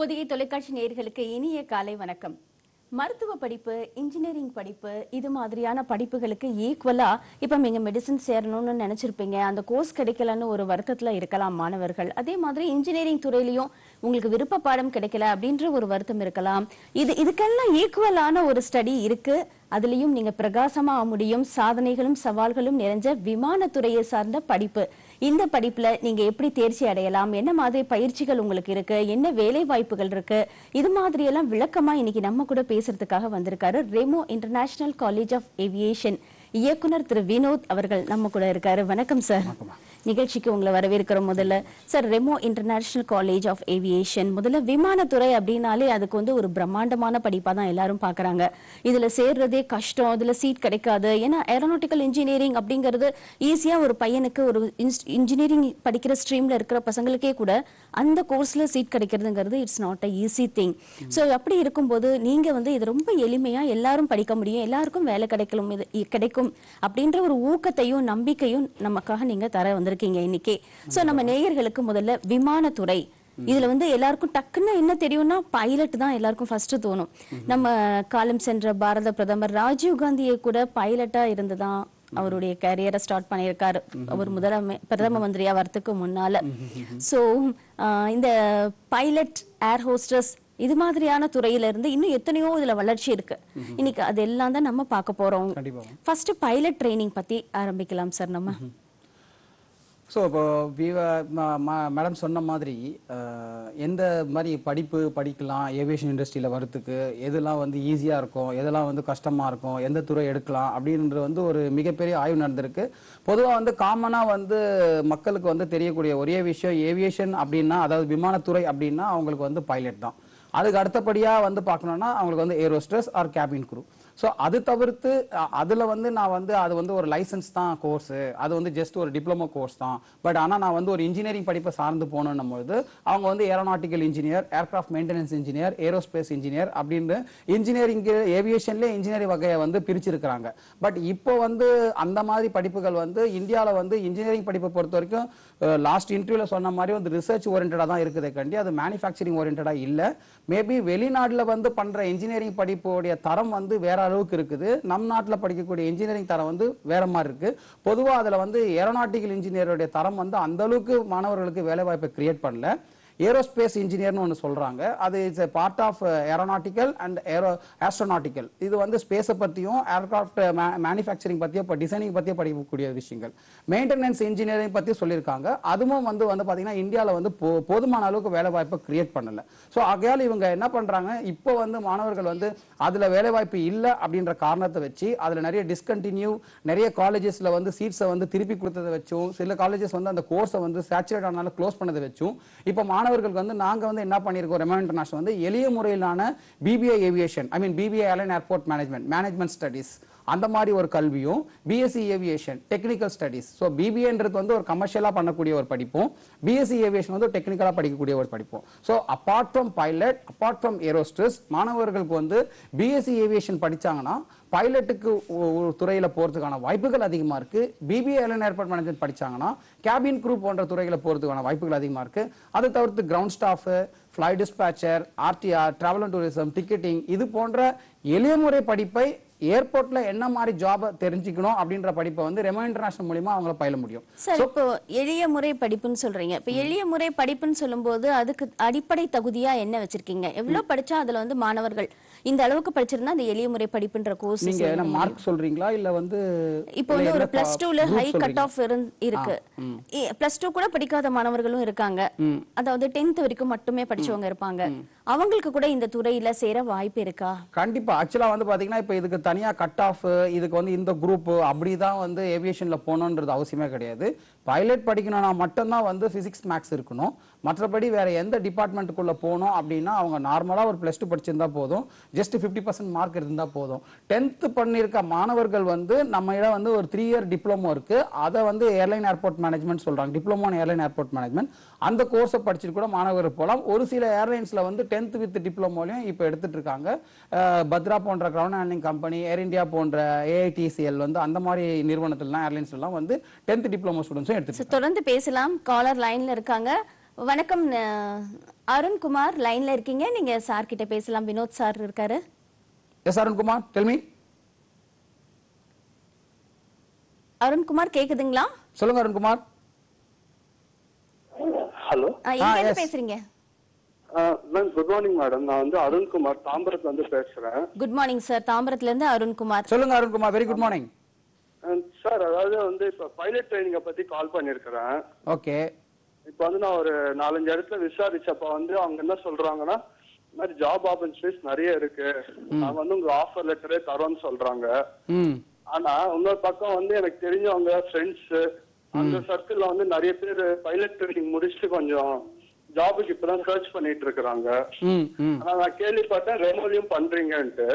புதிய தொலைக்காட்சி நேயர்களுக்கு இனிய காலை வணக்கம். மருத்துவ படிப்பு, இன்ஜினியரிங் படிப்பு இது மாதிரியான படிப்புகளுக்கு ஈக்குவலா இப்ப நீங்க மெடிசன் சேரணும்னு நினைச்சிருப்பீங்க. அந்த கோர்ஸ் கிடைக்கலன்னு ஒரு வருத்தத்துல இருக்கலாம் மாணவர்கள். அதே மாதிரி இன்ஜினியரிங் துறையிலயும் உங்களுக்கு விருப்ப பாடம் கிடைக்கல அப்படின்ற ஒரு வருத்தம் இருக்கலாம். இதுக்கெல்லாம் ஈக்குவலான ஒரு ஸ்டடி இருக்கு. அதுலயும் நீங்க பிரகாசமா முடியும். சாதனைகளும் சவால்களும் நிறைஞ்ச விமானத்துறையை சார்ந்த படிப்பு. இந்த படிப்புல நீங்க எப்படி தேர்ச்சி அடையலாம், என்ன மாதிரி பயிற்சிகள் உங்களுக்கு இருக்கு, என்ன வேலை வாய்ப்புகள் இருக்கு, இது மாதிரி எல்லாம் விளக்கமா இன்னைக்கு நம்ம கூட பேசுறதுக்காக வந்திருக்காரு Remo international college of aviation இயக்குனர் திரு வினோத் அவர்கள் நம்ம கூட இருக்காரு. வணக்கம் சார். நிகழ்ச்சிக்கு உங்களை வரவேற்கிறோம். முதல்ல sir, Remo international college of aviation முதல்ல விமானத்துறை அப்படின்னாலே அதுக்கு ஒரு பிரம்மாண்டமான படிப்பா தான் எல்லாரும் பாக்குறாங்க. இதுல சேர்றதே கஷ்டம், இதுல சீட் கிடைக்காது. ஏன்னா ஏரோநாட்டிக்கல் இன்ஜினியரிங் அப்படிங்கிறது ஈஸியா ஒரு பையனுக்கு ஒரு இன்ஜினியரிங் படிக்கிற ஸ்ட்ரீம்ல இருக்கிற பசங்களுக்கே கூட அந்த கோர்ஸ்ல சீட் கிடைக்கிறதுங்கிறது it's not a easy thing. So அப்படி இருக்கும்போது நீங்க இது ரொம்ப எளிமையா எல்லாரும் படிக்க முடியும், எல்லாருக்கும் வேலை கிடைக்கும் அப்படின்ற ஒரு ஊக்கத்தையும் நம்பிக்கையும் நமக்காக நீங்க தர வந்திருக்கீங்க இன்னைக்கு. சோ நம்ம நேயர்களுக்கு முதல்ல விமானத்துறை இதுல எல்லாருக்கும் டக்குன்னு என்ன தெரியும்னா பைலட் தான் எல்லாருக்கும் ஃபர்ஸ்ட் தோணும். நம்ம காலம் சென்ற பாரத பிரதமர் ராஜீவ் காந்தியை கூட பைலட்டா இருந்துதான் அவருடைய கேரியரை ஸ்டார்ட் பண்ணியிருக்காரு, அவர் பிரதம மந்திரியா வரதுக்கு முன்னால. சோ இந்த பைலட், ஏர் ஹோஸ்டஸ் இது மாதிரியான துறையில இருந்து இன்னும் எத்தனையோ இதுல வளர்ச்சி இருக்கு. இன்னைக்கு அதெல்லாம் தான் நம்ம பார்க்க போறோம். ஃபர்ஸ்ட் பைலட் ட்ரைனிங் பத்தி ஆரம்பிக்கலாம் சார் நம்ம. ஸோ இப்போ மேடம் சொன்ன மாதிரி எந்த மாதிரி படிப்பு படிக்கலாம் ஏவியேஷன் இண்டஸ்ட்ரியில் வரத்துக்கு, எதெல்லாம் ஈஸியாக இருக்கும், எதெல்லாம் கஷ்டமாக இருக்கும், எந்த துறை எடுக்கலாம் அப்படின்ற ஒரு மிகப்பெரிய ஆய்வு நடந்திருக்கு. பொதுவாக காமனாக மக்களுக்கு தெரியக்கூடிய ஒரே விஷயம் ஏவியேஷன் அப்படின்னா, அதாவது விமானத்துறை அப்படின்னா அவங்களுக்கு பைலட் தான். அதுக்கு அடுத்தபடியாக பார்க்கணுன்னா அவங்களுக்கு air hostess or cabin crew. So அது தவிர்த்து அதில் நான் அது ஒரு லைசன்ஸ் தான் கோர்ஸு, அது ஜஸ்ட் ஒரு டிப்ளமோ கோர்ஸ் தான். பட் ஆனால் நான் ஒரு இன்ஜினியரிங் படிப்பை சார்ந்து போகணும் போது அவங்க aeronautical engineer, aircraft maintenance engineer, aerospace engineer அப்படின்னு இன்ஜினியரிங் ஏவியேஷன்லேயே இன்ஜினியரிங் வகையை பிரிச்சிருக்கிறாங்க. பட் இப்போ அந்த மாதிரி படிப்புகள் இந்தியாவில் இன்ஜினியரிங் படிப்பை பொறுத்த வரைக்கும் லாஸ்ட் இன்டர்வியூல சொன்ன மாதிரி ரிசர்ச் ஓரியன்டா தான் இருக்குதே கண்டி அது மேனுஃபேக்சரிங் ஓரியன்டா இல்லை. மேபி வெளிநாட்டில் பண்ற இன்ஜினியரிங் படிப்புடைய தரம் வேற அளவுக்கு இருக்குது. நம் நாட்டில் படிக்கக்கூடிய இன்ஜினியரிங் தரம் வேற மாதிரி இருக்கு. பொதுவாக அதுல ஏரோநாட்டிக்கல் இன்ஜினியருடைய தரம் அந்த அளவுக்கு மாணவர்களுக்கு வேலை வாய்ப்பை கிரியேட் பண்ணல. ஏரோஸ்பேஸ் இன்ஜினியர்னு ஒன்று சொல்றாங்க, அது it's a part of aeronautical and astronautical. இது ஸ்பேஸை பற்றியும் ஏர்கிராஃப்ட் மேனுஃபேக்சரிங் பற்றியும் இப்போ டிசைனிங் பற்றியும் படிக்கக்கூடிய விஷயங்கள். மெயின்டெனன்ஸ் இன்ஜினியரிங் பற்றி சொல்லியிருக்காங்க, அதுவும் பார்த்தீங்கன்னா இந்தியாவில் போதுமான அளவுக்கு வேலை வாய்ப்பை கிரியேட் பண்ணல. ஸோ ஆகையால் இவங்க என்ன பண்றாங்க, இப்போ மாணவர்கள் அதில் வேலை வாய்ப்பு இல்லை அப்படின்ற காரணத்தை வச்சு அதில் நிறைய டிஸ்கண்டினியூ, நிறைய காலேஜஸ்ல சீட்ஸை திருப்பி கொடுத்ததை வச்சும், சில காலேஜஸ் அந்த கோர்ஸை சேச்சுரேட் ஆனாலும் க்ளோஸ் பண்ணதை வச்சும் இப்போ மாணவர்களுக்கு நாங்க என்ன பண்ணிருக்கோம், ரெமோ இன்டர்நேஷனல் எளிய முறையிலான BBA aviation, I mean BBA airline airport management studies அந்த மாதிரி ஒரு கல்வியும், BSc aviation technical studies. So பிபிஏன்றது ஒரு கமர்ஷியலா பண்ணக்கூடிய ஒரு படிப்பும், பிஎஸ்சி ஏவியேஷன் டெக்னிக்கலா படிக்கக்கூடிய ஒரு படிப்பும். So apart from pilot, apart from air hostess, மாணவர்களுக்கு பிஎஸ்சி ஏவியேஷன் படிச்சாங்கன்னா பைலட்டுக்கு துறையில போறதுக்கான வாய்ப்புகள் அதிகமா இருக்கு. பிபிஏ ஏர்லைன் ஏர்போர்ட் மேனேஜ்மெண்ட் படிச்சாங்கன்னா கேபின் குரூ போன்ற துறைகளை போறதுக்கான வாய்ப்புகள் அதிகமா இருக்கு. அதை தவிர்த்து ground staff, fly dispatcher, RTR, travel and tourism, ticketing இது போன்ற எளிய முறை படிப்பை ஏர்போர்ட்ல என்ன மாதிரி ஜாப் தெரிஞ்சுக்கணும் அப்படின்ற படிப்பை ரெமோ இன்டர்நேஷனல் மூலமா அவங்கள பயில முடியும். சார், இப்போ எளிய முறை படிப்புன்னு சொல்றீங்க. இப்போ எளிய முறை படிப்புன்னு சொல்லும்போது அதுக்கு அடிப்படை தகுதியா என்ன வச்சிருக்கீங்க? எவ்வளவு படிச்சா அதுல மாணவர்கள் இந்த அளவுக்கு படிச்சிருந்தா அந்த எளிய முறை படிப்புன்ற கோர்ஸ் நீங்க என்ன மார்க் சொல்றீங்களா இல்ல இப்போ ஒரு +2ல ஹை கட் ஆஃப் இருக்கு. +2 கூட படிக்காத மாணவர்களும் இருக்காங்க. அதாவது 10th வரைக்கும் மட்டுமே படிச்சவங்க இருப்பாங்க. அவங்களுக்கு கூட இந்த துறையில சேர வாய்ப்பு இருக்கா? கண்டிப்பா. ஆக்சுவலா பாத்தீங்கன்னா இப்ப இதுக்கு தனியா கட் ஆஃப், இதுக்கு இந்த குரூப் அப்படிதான் ஏவியேஷன்ல போகணுன்றது அவசியமே கிடையாது. பைலட் படிக்கணும்னா மட்டும்தான் பிசிக்ஸ் மேக்ஸ் இருக்கணும். மற்றபடி வேற எந்த டிபார்ட்மெண்ட்டுக்குள்ள போகணும் அப்படின்னா அவங்க நார்மலா ஒரு +2 படிச்சிருந்தா போதும், ஜஸ்ட் 50% மார்க் இருந்தா போதும். 10th பண்ணிருக்க மாணவர்கள் நம்ம இடம் ஒரு 3 இயர் டிப்ளமோ இருக்கு, அதை ஏர்லைன் ஏர்போர்ட் மேனேஜ்மெண்ட் சொல்றாங்க, diploma in airline airport management. அந்த கோர்ஸை படிச்சுட்டு கூட மாணவர்கள் போகலாம். ஒரு சில ஏர்லைன்ஸ்ல 10th வித் டிப்ளமோலையும் இப்போ எடுத்துட்டு இருக்காங்க. பத்ரா போன்ற ground handling company, air India போன்ற ஏஐடிசிஎல் அந்த மாதிரி நிறுவனத்திலாம் ஏர்லைன்ஸ்லாம் 10th டிப்ளமோ ஸ்டூடெண்ட்ஸும் எடுத்துட்டு. தொடர்ந்து பேசலாம். காலர் லைன்ல இருக்காங்க. வணக்கம் அருண்குமார் லைன்ல இருக்கீங்க, நீங்க சார் கிட்ட பேசலாம். வினோத் சார் இருக்காரு. Yes Arunkumar, tell me. Arunkumar கேக்குதுங்களா? சொல்லுங்க அருண்குமார். ஹலோ, எங்க இருந்து பேசுறீங்க? Ma'am good morning madam. நான் வந்து அருண்குமார் தாம்பரத்துல இருந்து பேசுறேன். குட் மார்னிங் சார், தாம்பரத்துல இருந்து அருண்குமார். சொல்லுங்க Arunkumar, very good morning sir. அதாவது வந்து இப்ப பைலட் ட்ரைனிங்க பத்தி கால் பண்ணிருக்கிறேன். ஓகே. இப்ப வந்து நான் ஒரு 4-5 இடத்துல விசாரிச்சப்ப வந்து அவங்க என்ன சொல்றாங்கன்னா, இந்த மாதிரி ஜாப் ஆப்பர்ச்சுனிட்டிஸ் நிறைய இருக்கு, நாங்க வந்து உங்க ஆஃபர் லெட்டரே தரோம்னு சொல்றாங்க. ஆனா இன்னொரு பக்கம் வந்து எனக்கு தெரிஞ்சவங்க ஃப்ரெண்ட்ஸ் அந்த சர்க்கிள்ல வந்து நிறைய பேர் பைலட் ட்ரைனிங் முடிச்சுட்டு கொஞ்சம் ஜாபுக்கு இப்பதான் சர்ச் பண்ணிட்டு இருக்காங்க. ஆனா நான் கேள்விப்பட்டேன் ரெமோலையும் பண்றீங்கன்ட்டு.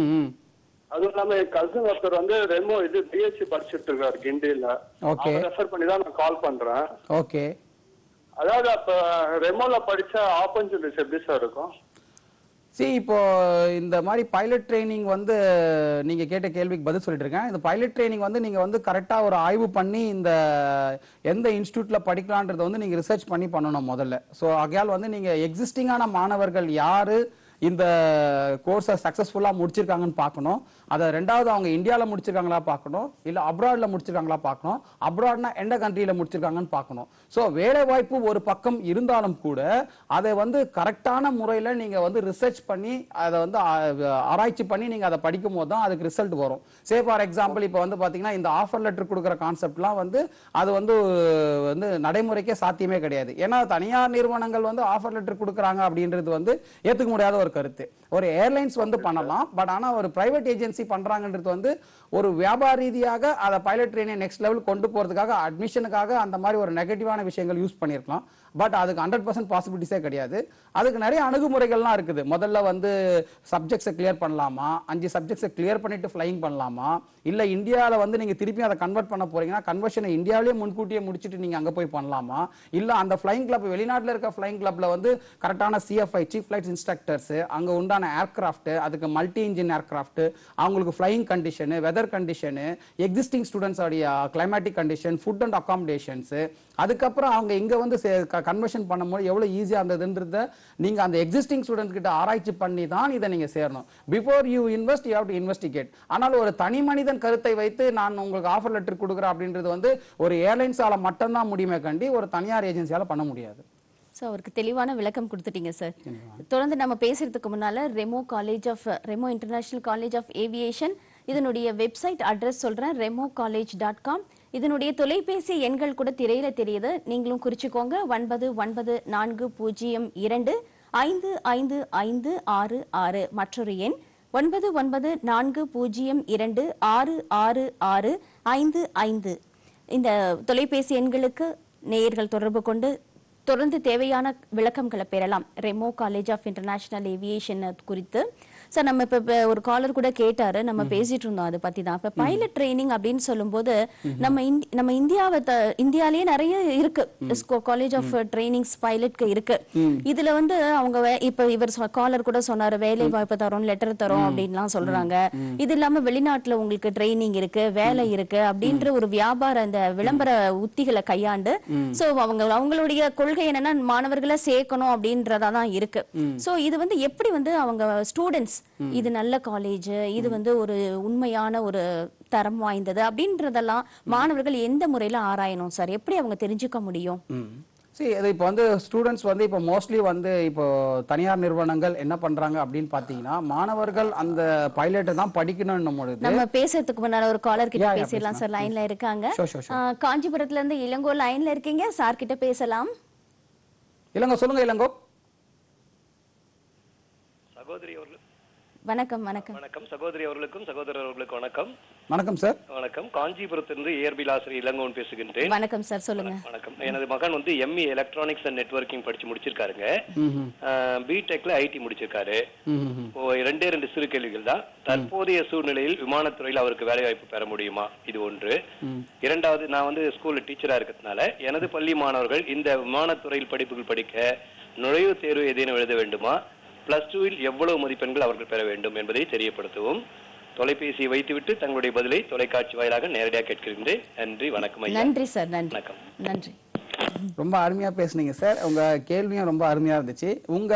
அதுவும் இல்லாம என் கசின் ஒருத்தர் வந்து ரெமோ இது பிஎஸ்சி படிச்சுட்டு இருக்காரு கிண்டியில. ரெஃபர் பண்ணி தான் நான் கால் பண்றேன். ஓகே. அதாவது அப்ப ரெமோல படிச்ச ஆப்பர்ச்சுனிட்டிஸ் எப்படி சார் இருக்கும்? இப்போ இந்த மாதிரி பைலட் ட்ரைனிங் வந்து நீங்க கேட்ட கேள்விக்கு பதில் சொல்லிட்டு இருக்கேன். இந்த பைலட் ட்ரைனிங் வந்து நீங்க வந்து கரெக்டா ஒரு ஆய்வு பண்ணி இந்த எந்த இன்ஸ்டிடியூட்ல படிக்கலான்றதை வந்து நீங்க ரிசர்ச் பண்ணி பண்ணணும் முதல்ல. ஸோ ஆகையால் வந்து நீங்க எக்ஸிஸ்டிங்கான மாணவர்கள் யாரு இந்த கோர்ஸை சக்சஸ்ஃபுல்லா முடிச்சிருக்காங்கன்னு பார்க்கணும். அதை ரெண்டாவது அவங்க இந்தியாவில முடிச்சிருக்காங்களா பார்க்கணும், இல்ல அப்ராட்ல முடிச்சிருக்காங்களா பார்க்கணும். அப்ராட்னா எந்த கண்ட்ரியில முடிச்சிருக்காங்கன்னு பார்க்கணும். ஸோ வேலை வாய்ப்பு ஒரு பக்கம் இருந்தாலும் கூட அதை வந்து கரெக்டான முறையில் நீங்க வந்து ரிசர்ச் பண்ணி அதை வந்து ஆராய்ச்சி பண்ணி நீங்க அதை படிக்கும் போது தான் அதுக்கு ரிசல்ட் வரும். சே ஃபார் எக்ஸாம்பிள் இப்போ வந்து பாத்தீங்கன்னா இந்த ஆஃபர் லெட்டர் கொடுக்குற கான்செப்ட்லாம் வந்து அது வந்து நடைமுறைக்கே சாத்தியமே கிடையாது. ஏன்னா தனியார் நிறுவனங்கள் வந்து ஆஃபர் லெட்டர் கொடுக்குறாங்க அப்படின்றது வந்து ஏத்துக்க முடியாத ஒரு கருத்து. ஒரு ஏர்லைன்ஸ் வந்து பண்ணலாம், பட் ஆனா ஒரு பிரைவேட் ஏஜென்சி பண்றாங்கன்றது வந்து ஒரு வியாபார ரீதியாக அதை பைலட் ட்ரெயினை நெக்ஸ்ட் லெவல் கொண்டு போறதுக்காக அட்மிஷனுக்காக அந்த மாதிரி ஒரு நெகட்டிவான விஷயங்கள் யூஸ் பண்ணிருக்கலாம். பட் அதுக்கு 100% பாசிபிலிட்டிஸே கிடையாது. அதுக்கு நிறைய அணுகுமுறைகள்லாம் இருக்குது. முதல்ல வந்து சப்ஜெக்ட்ஸை கிளியர் பண்ணலாமா, 5 சப்ஜெக்ட்ஸை கிளியர் பண்ணிட்டு ஃப்ளைங் பண்ணலாமா, இல்ல இந்தியாவில் வந்து நீங்க திருப்பி அதை கன்வெர்ட் பண்ண போறீங்கன்னா கன்வர்ஷனை இந்தியாவிலேயே முன்கூட்டியே முடிச்சுட்டு நீங்க அங்க போய் பண்ணலாமா, இல்ல அந்த ஃப்ளைங் கிளப் வெளிநாட்டில் இருக்க ஃப்ளைங் கிளப்ல வந்து கரெக்டான சிஎஃப்ஐ சீஃப் ஃபிளைட் இன்ஸ்ட்ரக்டர்ஸ் அங்க உண்டான ஏர்கிராஃப்ட், அதுக்கு மல்டி இன்ஜின் ஏர்கிராஃப்ட், அவங்களுக்கு flying condition, weather condition, existing students உடைய climatic condition, food and accommodations, அதுக்கப்புறம் அவங்க இங்க வந்து கன்வர்ஷன் பண்ணும்போது எவ்வளவு ஈஸியா இருந்ததுன்றத நீங்க அந்த எக்ஸிஸ்டிங் ஸ்டூடெண்ட்ஸ் கிட்ட ஆராய்ச்சி பண்ணி தான் இதை நீங்க சேரணும். Before you invest you have to investigate. ஆனால் ஒரு தனி மனிதன் கருத்தை வைத்து நான் உங்களுக்கு ஆஃபர் லெட்டர் கொடுக்குறேன் அப்படின்றது வந்து ஒரு ஏர்லைன்ஸால மட்டும்தான் முடியுமே கண்டி ஒரு தனியார் ஏஜென்சியால பண்ண முடியாது. அவருக்கு தெளிவான விளக்கம் கொடுத்துட்டீங்க சார். தொடர்ந்து நம்ம பேசுறதுக்கு முன்னால Remo international college of aviation இதனுடைய வெப்சைட் அட்ரஸ் சொல்றேன், remocollege.com. இதனுடைய தொலைபேசி எண்கள் கூட திரையில தெரியுது, நீங்களும் குறிச்சுக்கோங்க. 9942555566 மற்றொரு எண் 9942266655. இந்த தொலைபேசி எண்களுக்கு நேயர்கள் தொடர்பு கொண்டு தொடர்ந்து தேவையான விளக்கங்களை பெறலாம். Remo college of international aviation குறித்து சார் நம்ம இப்ப ஒரு காலர் கூட கேட்டாரு, நம்ம பேசிட்டு இருந்தோம் அதை பத்தி தான். இப்ப பைலட் ட்ரைனிங் அப்படின்னு சொல்லும்போது நம்ம இந்தியாலேயே நிறைய இருக்கு காலேஜ் ஆஃப் ட்ரைனிங்ஸ் பைலட்க்கு இருக்கு. இதுல வந்து அவங்க இப்ப இவர் காலர் கூட சொன்னாரு வேலை வாய்ப்பு தரோம், லெட்டர் தரோம் அப்படின்லாம் சொல்றாங்க. இது இல்லாம வெளிநாட்டுல உங்களுக்கு ட்ரைனிங் இருக்கு, வேலை இருக்கு அப்படின்ற ஒரு வியாபார இந்த விளம்பர உத்திகளை கையாண்டு சோ அவங்களுடைய கொள்கை என்னன்னா மாணவர்களை சேர்க்கணும் அப்படின்றதான் இருக்கு. சோ இது வந்து எப்படி வந்து அவங்க ஸ்டூடெண்ட்ஸ் இது நல்ல காலேஜ், இது வந்து ஒரு உண்மையான ஒரு தரம் வாய்ந்தது அப்படின்றதெல்லாம் மாணவர்கள் எந்த முறையில ஆராயணும் சார்? எப்படி அவங்க தெரிஞ்சுக்க முடியும்? இப்போ வந்து ஸ்டூடெண்ட்ஸ் வந்து இப்போ மோஸ்ட்லி வந்து இப்போ தனியார் நிறுவனங்கள் என்ன பண்றாங்க அப்படின்னு பாத்தீங்கன்னா மாணவர்கள் அந்த பைலட்டை தான் படிக்கணும்னும் பொழுது நம்ம பேசுறதுக்கு முன்னால ஒரு காலர் கிட்ட பேசிடலாம் சார். லைன்ல இருக்காங்க, காஞ்சிபுரத்துல இருந்து இளங்கோ லைன்ல இருக்கீங்க, சார் கிட்ட பேசலாம். இளங்கோ சொல்லுங்க. இளங்கோ சகோதரி அவர்கள் வணக்கம். வணக்கம். வணக்கம் சகோதரி அவர்களுக்கும் சகோதரர் அவர்களுக்கும் வணக்கம். வணக்கம் சார். வணக்கம். காஞ்சிபுரத்திலிருந்து இயற்பியல் ஆசிரியர் இளங்கோன் பேசுகின்றேன். வணக்கம் சார், சொல்லுங்க. வணக்கம். எனது மகன் வந்து எம்இ எலக்ட்ரானிக்ஸ் அண்ட் நெட்வொர்க்கிங் படிச்சு முடிச்சிருக்காருங்க. பிடெக்ல ஐடி முடிச்சிருக்காரு. ரெண்டு சிறு கேள்விகள் தான். தற்போதைய சூழ்நிலையில் விமானத்துறையில் அவருக்கு வேலை வாய்ப்பு பெற முடியுமா? இது ஒன்று. இரண்டாவது, நான் வந்து ஸ்கூல்ல டீச்சரா இருக்கிறதுனால எனது பள்ளி மாணவர்கள் இந்த விமானத்துறையில் படிப்புகள் படிக்க நுழைவுத் தேர்வு ஏதேனும் எழுத வேண்டுமா? +2 எவ்வளவு மதிப்பெண்கள் அவர்கள் பெற வேண்டும் என்பதை தெரியப்படுத்தவும். தொலைபேசியை வைத்துவிட்டு தங்களுடைய பதிலை தொலைக்காட்சி வாயிலாக நேரடியாக கேட்கின்றேன். நன்றி, வணக்கம். நன்றி சார். நன்றி. வணக்கம். நன்றி. ரொம்ப அருமையா பேசுனீங்க சார். உங்க கேள்வியும் ரொம்ப அருமையா இருந்துச்சு. உங்க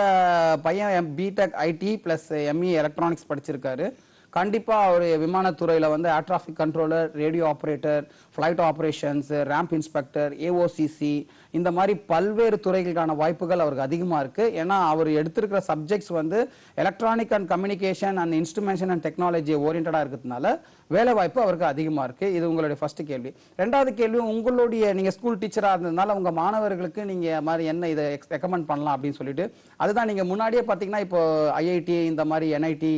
பையன் BTech IT plus ME electronics படிச்சிருக்காரு. கண்டிப்பா அவர் விமானத்துறையில வந்து air traffic controller, radio operator, flight operations, ramp inspector, AOCC இந்த மாதிரி பல்வேறு துறைகளுக்கான வாய்ப்புகள் அவருக்கு அதிகமா இருக்கு. ஏன்னா அவர் எடுத்திருக்கிற சப்ஜெக்ட்ஸ் வந்து electronic and communication and instrumentation and technology ஓரியன்டா இருக்கிறதுனால வேலை வாய்ப்பு அவருக்கு அதிகமா இருக்கு. இது உங்களுடைய ஃபர்ஸ்ட் கேள்வி. ரெண்டாவது கேள்வி, உங்களுடைய நீங்க ஸ்கூல் டீச்சரா இருந்ததுனால உங்க மாணவர்களுக்கு நீங்க மாதிரி என்ன இதை ரெக்கமெண்ட் பண்ணலாம் அப்படின்னு சொல்லிட்டு அதுதான் நீங்க முன்னாடியே பாத்தீங்கன்னா இப்போ ஐஐடி இந்த மாதிரி என்ஐடி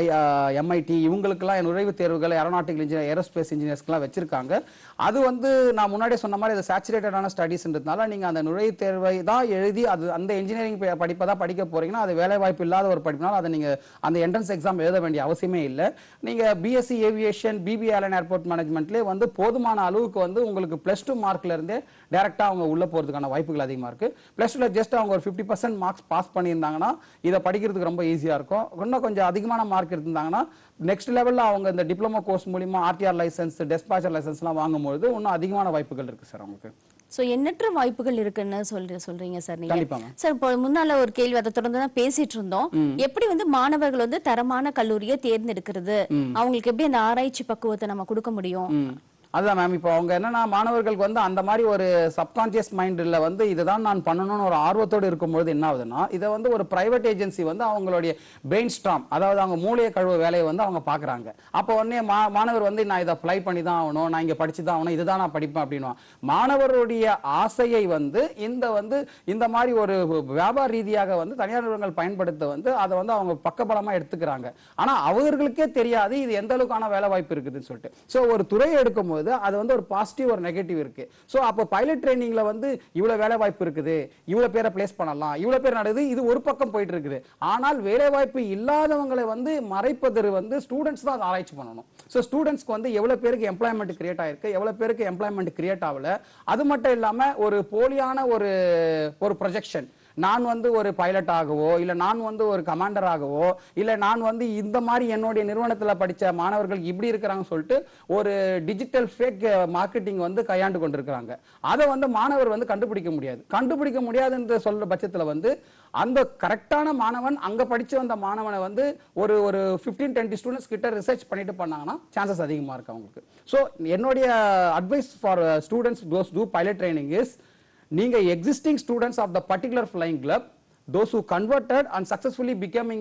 எம்ஐடி இவங்களுக்கெல்லாம் நுழைவுத் தேர்வுகள் ஏரோநாட்டிக்கல் இன்ஜினியர் ஏரோஸ்பேஸ் இன்ஜினியர்ஸ்க்குலாம் வச்சிருக்காங்க. அது வந்து நான் முன்னாடியே சொன்ன மாதிரி அது சேச்சுரேட்டடான ஸ்டடீஸ்ன்றதுனால நீங்க அந்த நுழைவுத் தேர்வை தான் எழுதி அது அந்த இன்ஜினியரிங் படிப்பை தான் படிக்க போறீங்கன்னா அது வேலை வாய்ப்பு இல்லாத ஒரு படிப்புனால அதை நீங்க அந்த என்ட்ரன்ஸ் எக்ஸாம் எழுத வேண்டிய அவசியமே இல்லை. நீங்க BSc aviation BB airline airport மேனேஜ்மெண்ட்லேயே வந்து போதுமான அளவுக்கு வந்து உங்களுக்கு +2 மார்க்ல இருந்தே டைரக்டா அவங்க உள்ள போறதுக்கான வாய்ப்புகள் அதிகமா இருக்கு. +2ல ஜஸ்ட் அவங்க ஒரு 50% மார்க்ஸ் பாஸ் பண்ணியிருந்தாங்கன்னா இதை படிக்கிறதுக்கு ரொம்ப ஈஸியா இருக்கும். இன்னும் கொஞ்சம் அதிகமான மார்க் இருந்தாங்கன்னா நெக்ஸ்ட் லெவல்ல அவங்க இந்த டிப்ளமோ கோர்ஸ் மூலமா ஆர்டிஆர் லைசன்ஸ், டெஸ்பாச்சர் லைசன்ஸ்லாம் வாங்கும்போது இன்னும் அதிகமான வாய்ப்புகள் இருக்கு சார் அவங்களுக்கு. சோ எண்ணற்ற வாய்ப்புகள் இருக்குன்னு சொல்றீங்க சார் நீங்க. கண்டிப்பா. சார் இப்போ முன்னால ஒரு கேள்வி அதை தொடர்ந்து தான் பேசிட்டு இருந்தோம். எப்படி வந்து மாணவர்கள் வந்து தரமான கல்லூரியை தேர்ந்தெடுக்கிறது, அவங்களுக்கு எப்படி அந்த ஆராய்ச்சி பக்குவத்தை நம்ம கொடுக்க முடியும்? அதுதான் மேம். இப்போ அவங்க என்னன்னா மாணவர்களுக்கு வந்து அந்த மாதிரி ஒரு சப்கான்சியஸ் மைண்ட்ல வந்து இதுதான் நான் பண்ணணும்னு ஒரு ஆர்வத்தோடு இருக்கும்போது என்ன ஆகுதுன்னா இதை வந்து ஒரு பிரைவேட் ஏஜென்சி வந்து அவங்களுடைய பிரெயின் ஸ்டார்ம், அதாவது அவங்க மூளையை கழுவ வேலையை வந்து அவங்க பாக்குறாங்க. அப்போ உடனே மாணவர் வந்து நான் இதை அப்ளை பண்ணி தான் ஆகணும், நான் இங்க படிச்சு தான் ஆகணும், இதுதான் நான் படிப்பேன் அப்படின்னு மாணவருடைய ஆசையை வந்து இந்த மாதிரி ஒரு வியாபார ரீதியாக வந்து தனியார் நிறுவனங்கள் பயன்படுத்த வந்து அதை வந்து அவங்க பக்கபலமா எடுத்துக்கிறாங்க. ஆனா அவர்களுக்கே தெரியாது இது எந்த அளவுக்கான வேலை வாய்ப்பு இருக்குதுன்னு சொல்லிட்டு. சோ ஒரு துறையை எடுக்கும் அது வந்து ஒரு பாசிட்டிவ் ஒரு நெகட்டிவ் இருக்கு. சோ அப்ப பைலட் ட்ரைனிங்ல வந்து இவ்வளவு வேலை வாய்ப்பு இருக்குது, இவ்வளவு பேரை பிளேஸ் பண்ணலாம், இவ்வளவு பேர் நடக்குது, இது ஒரு பக்கம் போயிட்டு இருக்குது. ஆனால் வேலை வாய்ப்பு இல்லாதவங்களை வந்து மறைப்பது வந்து ஸ்டூடெண்ட்ஸ் தான் ஆராய்ச்சி பண்ணணும். சோ ஸ்டூடெண்ட்ஸ்க்கு வந்து எவ்வளவு பேருக்கு எம்ப்ளாய்மெண்ட் கிரியேட் ஆயிருக்கு, எவ்வளவு பேருக்கு எம்ப்ளாய்மெண்ட் கிரியேட் ஆகல, அது மட்டும் இல்லாம ஒரு போலியான ஒரு ப்ரொஜெக்ஷன், நான் வந்து ஒரு பைலட் ஆகவோ இல்ல நான் வந்து ஒரு கமாண்டர் ஆகவோ இல்ல நான் வந்து இந்த மாதிரி என்னுடைய நிறுவனத்துல படிச்ச மாணவர்கள் இப்படி இருக்கிறாங்கன்னு சொல்லிட்டு ஒரு டிஜிட்டல் ஃபேக் மார்க்கெட்டிங் வந்து கையாண்டு கொண்டிருக்கிறாங்க. அதை வந்து மாணவர் வந்து கண்டுபிடிக்க முடியாதுன்ற சொல்ற பட்சத்துல வந்து அந்த கரெக்டான மாணவன் அங்க படிச்சு வந்த மாணவனை வந்து ஒரு 15-20 ஸ்டூடெண்ட்ஸ் கிட்ட ரிசர்ச் பண்ணிட்டு பண்ணாங்கன்னா சான்சஸ் அதிகமா இருக்கு அவங்களுக்கு. சோ என்னுடைய advice for students those do pilot training is நீங்க existing students of the particular flying club, those who converted and successfully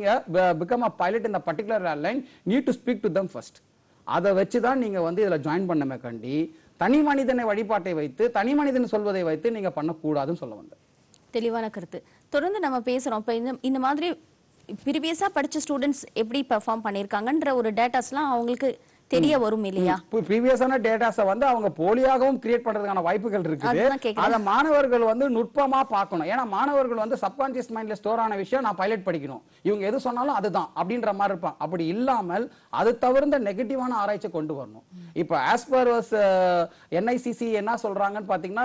become a pilot in the particular airline, need to speak to them first. அதை வச்சு தான் நீங்க வந்து இதுல join பண்ணமே கண்டி தனி மனிதனை வழிபாட்டை வைத்து தனி மனிதன் சொல்வதை வைத்து நீங்க பண்ணக்கூடாதுன்னு சொல்ல வந்தேன். தெளிவான கருத்து. தொடர்ந்து நம்ம பேசுறோம். இப்ப இந்த மாதிரி ப்ரீவியஸா படிச்ச ஸ்டூடெண்ட்ஸ் எப்படி பெர்ஃபார்ம் பண்ணிருக்காங்கன்ற ஒரு டேட்டாஸ்லாம் அவங்களுக்கு தெரிய வரும் இல்லையா? ப்ரீவியஸான டேட்டாஸை வந்து அவங்க போலியாகவும் கிரியேட் பண்றதுக்கான வாய்ப்புகள் இருக்குது. அத மாணவர்கள் வந்து நுட்பமா பார்க்கணும். ஏன்னா மாணவர்கள் வந்து சப்கான்சியஸ் மைண்ட்ல ஸ்டோர் ஆன விஷயம் நான் பைலட் படிக்கணும், இவங்க எது சொன்னாலும் அதுதான் அப்படின்ற மாதிரி இருப்பான். அப்படி இல்லாமல் அது தவிர்த்த நெகட்டிவான ஆராய்ச்சி கொண்டு வரணும். இப்ப ஆஸ் பர் என்ஐசிசி என்ன சொல்றாங்கன்னு பாத்தீங்கன்னா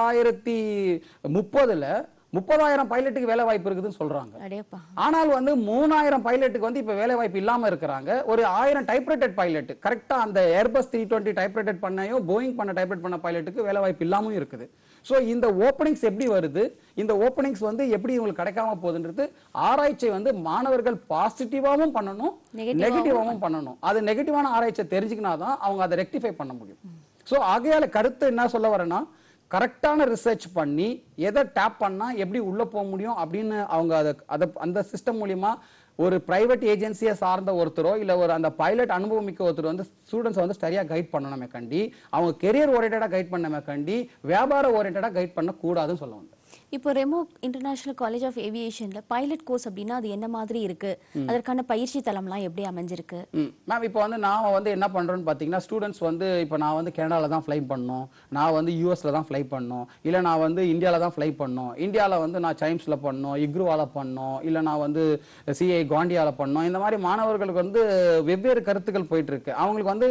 2030ல 30,000 பைலட்டுக்கு வேலை வாய்ப்பு இருக்குதுன்னு சொல்றாங்க. ஆனால் வந்து 3,000 பைலட்டுக்கு வந்து இப்ப வேலை வாய்ப்பு இல்லாம இருக்கிறாங்க. ஒரு 1000 டைப்ரைட்டட் பைலட் கரெக்டா அந்த ஏர்பஸ் 320 டைப்ரைட்டட் பண்ணையும் போயிங் பண்ண டைப்ரைட் பண்ண பைலட்டுக்கு வேலை வாய்ப்பு இல்லாம இருக்குது. சோ இந்த ஓப்பனிங்ஸ் எப்படி வருது, இந்த ஓப்பனிங்ஸ் வந்து எப்படி உங்களுக்கு கிடைக்காம போகுதுன்றது ஆராய்ச்சி வந்து மாணவர்கள் பாசிட்டிவாவும் பண்ணணும் நெகட்டிவாவும் பண்ணணும். அது நெகட்டிவான ஆராய்ச்சியை தெரிஞ்சுக்கினாதான் அவங்க அதை ரெக்டிஃபை பண்ண முடியும். சோ ஆகையால கருத்து என்ன சொல்ல வரேன்னா கரெக்டான ரிசர்ச் பண்ணி எதை டேப் பண்ணா எப்படி உள்ள போக முடியும் அப்படின்னு அவங்க அந்த சிஸ்டம் மூலியமா ஒரு பிரைவேட் ஏஜென்சியை சார்ந்த ஒருத்தரோ இல்ல ஒரு அந்த பைலட் அனுபவமிக்க ஒருத்தர் வந்து ஸ்டூடெண்ட்ஸ் வந்து சரியா கைட் பண்ணணுமே கண்டி அவங்க கெரியர் ஓரியன்டா கைட் பண்ணமே கண்டி வியாபார ஓரியன்டா கைட் பண்ண கூடாதுன்னு சொல்ல வந்தேன். இப்போ ரெமோ இன்டர்நேஷனல் காலேஜ் ஆஃப் ஏவியேஷன்ல பைலட் கோர்ஸ் அப்படின்னா அது என்ன மாதிரி இருக்கு, அதற்கான பயிற்சி தளம்லாம் எப்படி அமைஞ்சிருக்கு? மேம் இப்போ வந்து நான் வந்து என்ன பண்றேன்னு பாத்தீங்கன்னா ஸ்டூடெண்ட்ஸ் வந்து இப்போ நான் வந்து கனடால தான் ஃப்ளை பண்ணணும், நான் வந்து யூஎஸ்ல தான் ஃப்ளை பண்ணணும், இல்ல நான் வந்து இந்தியால தான் ஃப்ளை பண்ணணும், இந்தியால வந்து நான் சைம்ஸ்ல பண்ணணும், இக்ரூவால பண்ணணும், இல்ல நான் வந்து சிஐ காண்டியால பண்ணணும். இந்த மாதிரி மாணவர்களுக்கு வந்து வெவ்வேறு கருத்துக்கள் போயிட்டு இருக்கு. அவங்களுக்கு வந்து